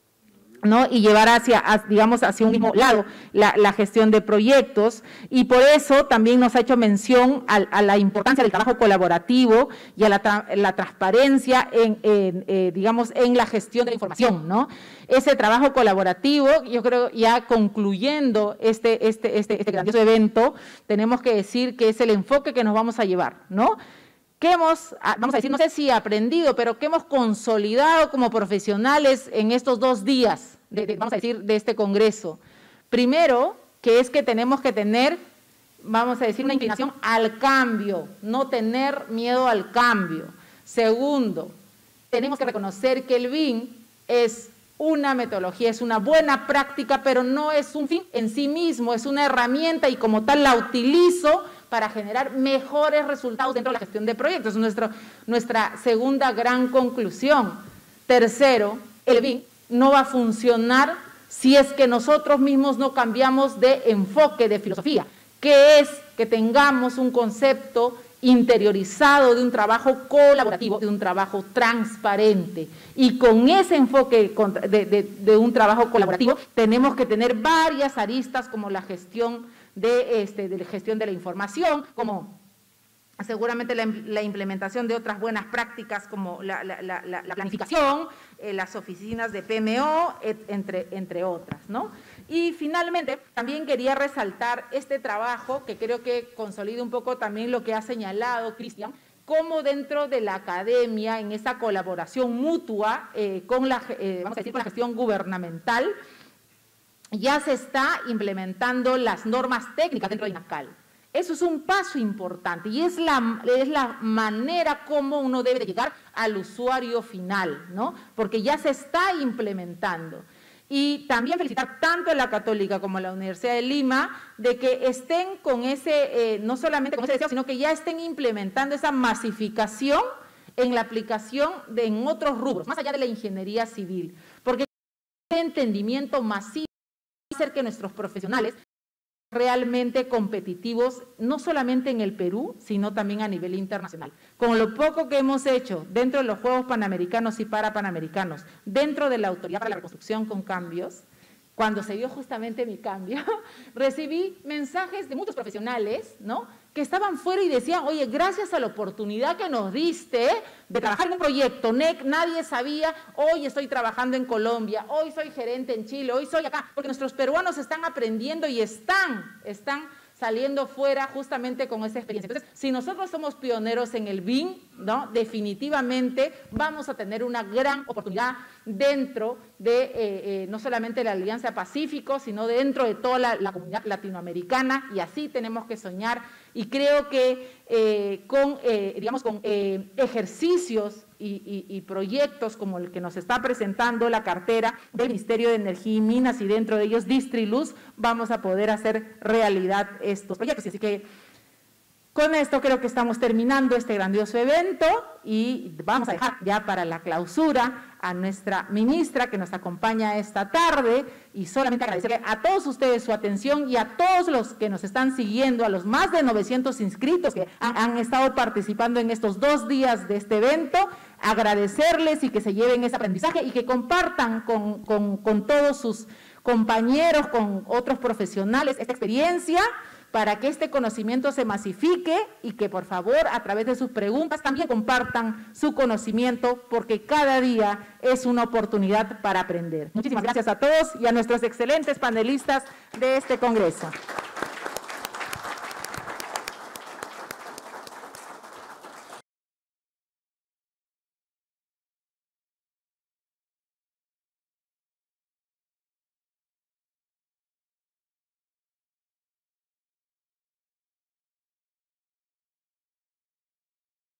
¿no? Y llevar hacia, digamos, hacia un mismo lado la, la gestión de proyectos, y por eso también nos ha hecho mención a, a la importancia del trabajo colaborativo y a la, tra la transparencia en, en eh, digamos, en la gestión de la información, ¿no? Ese trabajo colaborativo, yo creo, ya concluyendo este, este, este, este grandioso evento, tenemos que decir que es el enfoque que nos vamos a llevar, ¿no? Que hemos, vamos a decir, no sé si aprendido, pero que hemos consolidado como profesionales en estos dos días, de, de, vamos a decir, de este congreso. Primero, que es que tenemos que tener, vamos a decir, una inclinación al cambio, no tener miedo al cambio. Segundo, tenemos que reconocer que el B I M es una metodología, es una buena práctica, pero no es un fin en sí mismo, es una herramienta y como tal la utilizo para generar mejores resultados dentro de la gestión de proyectos. Es nuestro, nuestra segunda gran conclusión. Tercero, el B I M no va a funcionar si es que nosotros mismos no cambiamos de enfoque, de filosofía, que es que tengamos un concepto interiorizado de un trabajo colaborativo, de un trabajo transparente. Y con ese enfoque de, de, de un trabajo colaborativo tenemos que tener varias aristas como la gestión de, este, de la gestión de la información, como seguramente la, la implementación de otras buenas prácticas como la, la, la, la planificación, eh, las oficinas de P M O, et, entre, entre otras, ¿no? Y finalmente, también quería resaltar este trabajo que creo que consolida un poco también lo que ha señalado Cristian, cómo dentro de la academia, en esa colaboración mutua eh, con la, eh, vamos a decir, con la gestión gubernamental, ya se está implementando las normas técnicas dentro de INACAL. Eso es un paso importante y es la, es la manera como uno debe de llegar al usuario final, ¿no? Porque ya se está implementando. Y también felicitar tanto a la Católica como a la Universidad de Lima de que estén con ese, eh, no solamente con ese deseo, sino que ya estén implementando esa masificación en la aplicación de, en otros rubros, más allá de la ingeniería civil. Porque el entendimiento masivo va a hacer que nuestros profesionales realmente competitivos, no solamente en el Perú, sino también a nivel internacional. Con lo poco que hemos hecho dentro de los Juegos Panamericanos y Parapanamericanos, dentro de la Autoridad para la Reconstrucción con Cambios, cuando se dio justamente mi cambio, recibí mensajes de muchos profesionales, ¿no?, que estaban fuera y decían, oye, gracias a la oportunidad que nos diste de trabajar en un proyecto N E C, nadie sabía, hoy estoy trabajando en Colombia, hoy soy gerente en Chile, hoy soy acá, porque nuestros peruanos están aprendiendo y están, están saliendo fuera justamente con esa experiencia. Entonces, si nosotros somos pioneros en el B I M, ¿no?, definitivamente vamos a tener una gran oportunidad dentro de, eh, eh, no solamente la Alianza Pacífico, sino dentro de toda la, la comunidad latinoamericana, y así tenemos que soñar. Y creo que eh, con, eh, digamos, con eh, ejercicios y, y, y proyectos como el que nos está presentando la cartera del Ministerio de Energía y Minas, y dentro de ellos Distriluz, vamos a poder hacer realidad estos proyectos. Así que con esto creo que estamos terminando este grandioso evento y vamos a dejar ya para la clausura a nuestra ministra que nos acompaña esta tarde, y solamente agradecerle a todos ustedes su atención y a todos los que nos están siguiendo, a los más de novecientos inscritos que han, han estado participando en estos dos días de este evento, agradecerles y que se lleven ese aprendizaje y que compartan con, con, con todos sus compañeros, con otros profesionales esta experiencia, para que este conocimiento se masifique y que, por favor, a través de sus preguntas también compartan su conocimiento, porque cada día es una oportunidad para aprender. Muchísimas gracias a todos y a nuestros excelentes panelistas de este Congreso.